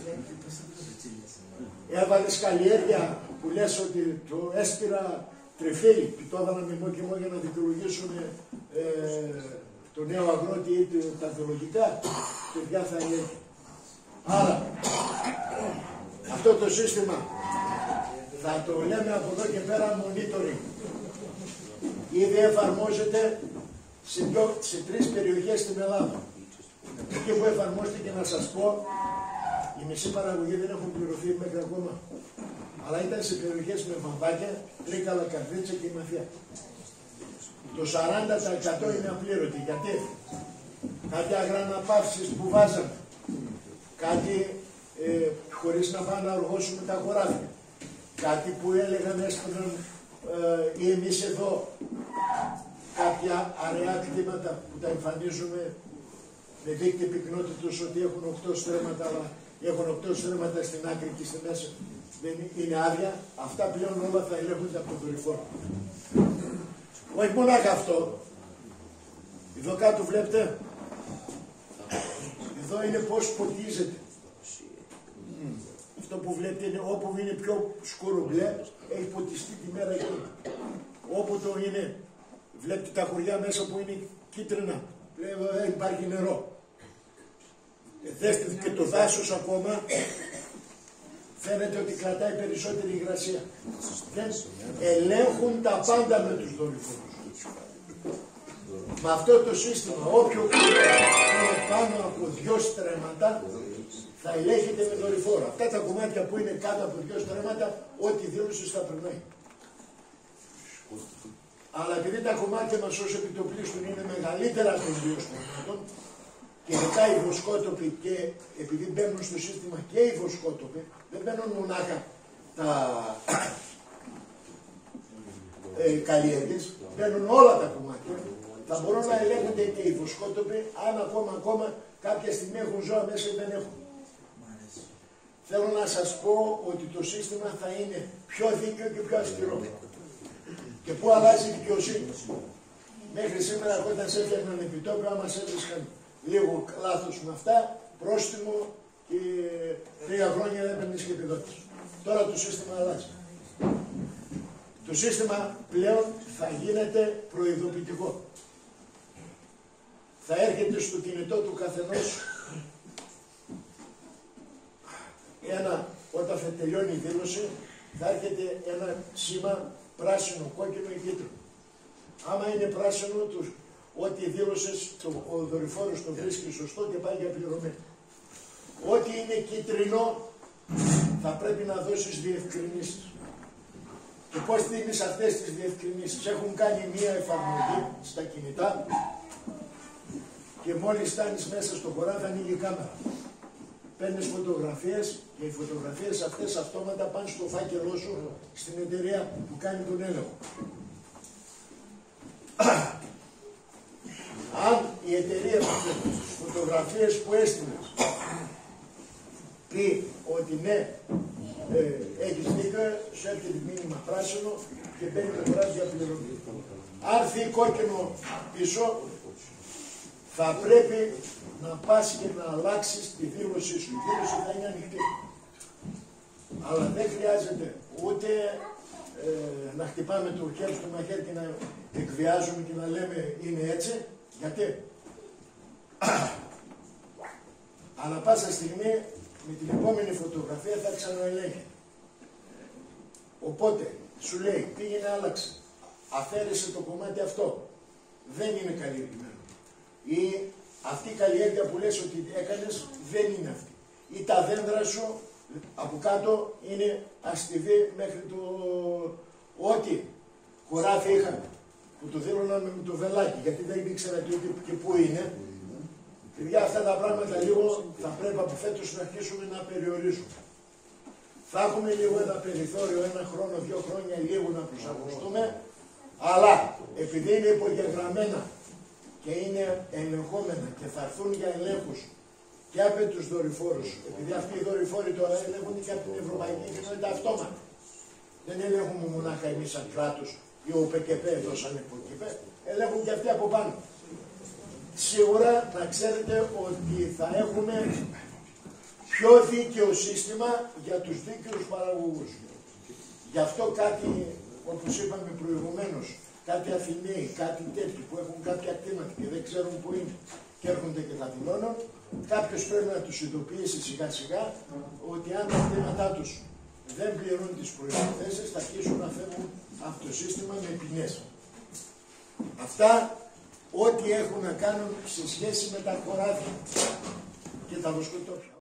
έβαλες καλλιέργεια που λες ότι το έσπηρα τριφύλι, που το έβαλα με μόκιμο για να δικαιολογήσουν ε, το νέο αγρότη ή τα βιολογικά, παιδιά θα είναι. Άρα, αυτό το σύστημα θα το λέμε από εδώ και πέρα monitoring. Ήδη εφαρμόζεται σε, δυο, σε τρεις περιοχές στην Ελλάδα. Εκεί που εφαρμόστηκε, να σας πω, η μισή παραγωγή δεν έχουν πληρωθεί μέχρι ακόμα. Αλλά ήταν σε περιοχές με βαμβάκια, Τρίκαλα, Καρδίτσα και η Μαθία. Το σαράντα τοις εκατό είναι απλήρωτη. Γιατί κάτι αγραναπαύσεις που βάζαμε, κάτι ε, χωρίς να πάνε να οργώσουμε τα χωράφια, κάτι που έλεγαν έσπρεπαν ε, ή εμείς εδώ κάποια αραιά κτήματα που τα εμφανίζουμε με δείκτη πυκνότητος ότι έχουν οκτώ στρέμματα, αλλά έχουν οκτώ στρέμματα στην άκρη και στη μέση δεν είναι άδεια. Αυτά πλέον όλα θα ελέγχονται από τον δορυφόρο. Όχι μονάχα αυτό. Εδώ κάτω βλέπετε, εδώ είναι πώς ποτίζεται. Αυτό που βλέπετε είναι όπου είναι πιο σκούρο μπλε, έχει ποτιστεί τη μέρα εκεί. Όπου το είναι, βλέπετε τα χωριά μέσα που είναι κίτρινα, δεν υπάρχει νερό. Δέστε και το δάσος ακόμα, φαίνεται ότι κρατάει περισσότερη υγρασία. Δεν ελέγχουν τα πάντα με τους δορυφόρους. Με αυτό το σύστημα, όποιο είναι πάνω από δύο στρέμματα, θα ελέγχεται με δορυφόρο. Αυτά τα κομμάτια που είναι κάτω από δύο στρέμματα, ό,τι δήλωσες θα περνάει. Αλλά επειδή τα κομμάτια μας ως επιτοπλίστων είναι μεγαλύτερα από τους δύο στρέμματων, και μετά οι βοσκότοποι, και επειδή μπαίνουν στο σύστημα και οι βοσκότοποι, δεν μπαίνουν μονάχα τα ε, καλλιέργειες, μπαίνουν όλα τα κομμάτια. Θα μπορούν να ελέγχονται και οι βοσκότοποι, αν ακόμα, ακόμα κάποια στιγμή έχουν ζώα μέσα ή δεν έχουν. Θέλω να σας πω ότι το σύστημα θα είναι πιο δίκαιο και πιο αυστηρό. Και πού αλλάζει η δικαιοσύνη. Μέχρι σήμερα, όταν σε έφτιαχναν επιτόπιο, άμα σε έβρισκαν λίγο λάθος με αυτά, πρόστιμο και τρία χρόνια δεν παίρνεις και επιδότηση. Τώρα το σύστημα αλλάζει. Το σύστημα πλέον θα γίνεται προειδοποιητικό. Θα έρχεται στο κινητό του καθενός ένα, όταν θα τελειώνει η δήλωση, θα έρχεται ένα σήμα πράσινο, κόκκινο ή κίτρινο. Άμα είναι πράσινο, τους, ό,τι δήλωσες, το, ο δορυφόρος το βρίσκει σωστό και πάει για πληρωμή. Ό,τι είναι κίτρινο, θα πρέπει να δώσεις διευκρινήσεις. Και πώς δίνεις αυτές τις διευκρινήσεις. Έχουν κάνει μία εφαρμογή στα κινητά και μόλις φτάνεις μέσα στο χωράφι ανοίγει η κάμερα. Παίρνεις φωτογραφίες και οι φωτογραφίες αυτές αυτόματα πάνε στο φάκελό σου στην εταιρεία που κάνει τον έλεγχο. Αν η εταιρεία με τις φωτογραφίες που έστειλες πει ότι ναι, ε, έχεις δίκιο, σου έρχεται μήνυμα πράσινο και μπαίνει το χωράφι για πληρωμή. Αν έρθει κόκκινο πίσω, θα πρέπει να πας και να αλλάξεις τη δήλωσή σου. Η δήλωση θα είναι ανοιχτή. Αλλά δεν χρειάζεται ούτε ε, να χτυπάμε το χέρι στο μαχαίρι και να εκβιάζουμε και να λέμε είναι έτσι. Γιατί? Αλλά πάσα στιγμή με την επόμενη φωτογραφία θα ξαναελέγχει. Οπότε σου λέει πήγαινε άλλαξε. Αφαίρεσε το κομμάτι αυτό. Δεν είναι καλλιεργημένο. Ή αυτή η καλλιέργεια που λες ότι έκανες δεν είναι αυτή. Ή τα δέντρα σου από κάτω είναι αστιβή μέχρι το ό,τι χωράφι είχαμε. Που το δίνονταν με το βελάκι, γιατί δεν ήξερα και, και πού είναι. Παιδιά, αυτά τα πράγματα λίγο θα πρέπει από φέτος να αρχίσουμε να περιορίζουμε. Θα έχουμε λίγο ένα περιθώριο, ένα χρόνο, δύο χρόνια λίγο να προσαρμοστούμε, αλλά επειδή είναι υπογεγραμμένα και είναι ελεγχόμενα και θα έρθουν για ελέγχους και από τους δορυφόρους, επειδή αυτοί οι δορυφόροι τώρα ελέγχονται και από την Ευρωπαϊκή Κοινότητα αυτόματα. Δεν ελέγχουμε μονάχα εμείς σαν κράτος, οι ΟΠΕΚΕΠΕ δώσανε από εκεί, ελέγχουν και αυτοί από πάνω. Σίγουρα να ξέρετε ότι θα έχουμε πιο δίκαιο σύστημα για τους δίκαιους παραγωγούς. Γι' αυτό κάτι, όπως είπαμε προηγουμένως, κάτι Αθηναίοι, κάτι τέτοιοι που έχουν κάποια κτήματα και δεν ξέρουν που είναι και έρχονται και τα δηλώνουν, κάποιος πρέπει να τους ειδοποιήσει σιγά σιγά ότι αν τα κτήματά τους δεν πληρούν τις προϋποθέσεις θα αρχίσουν να φεύγουν από το σύστημα με ποινές. Αυτά ό,τι έχουν να κάνουν σε σχέση με τα χωράφια και τα βοσκοτόπια.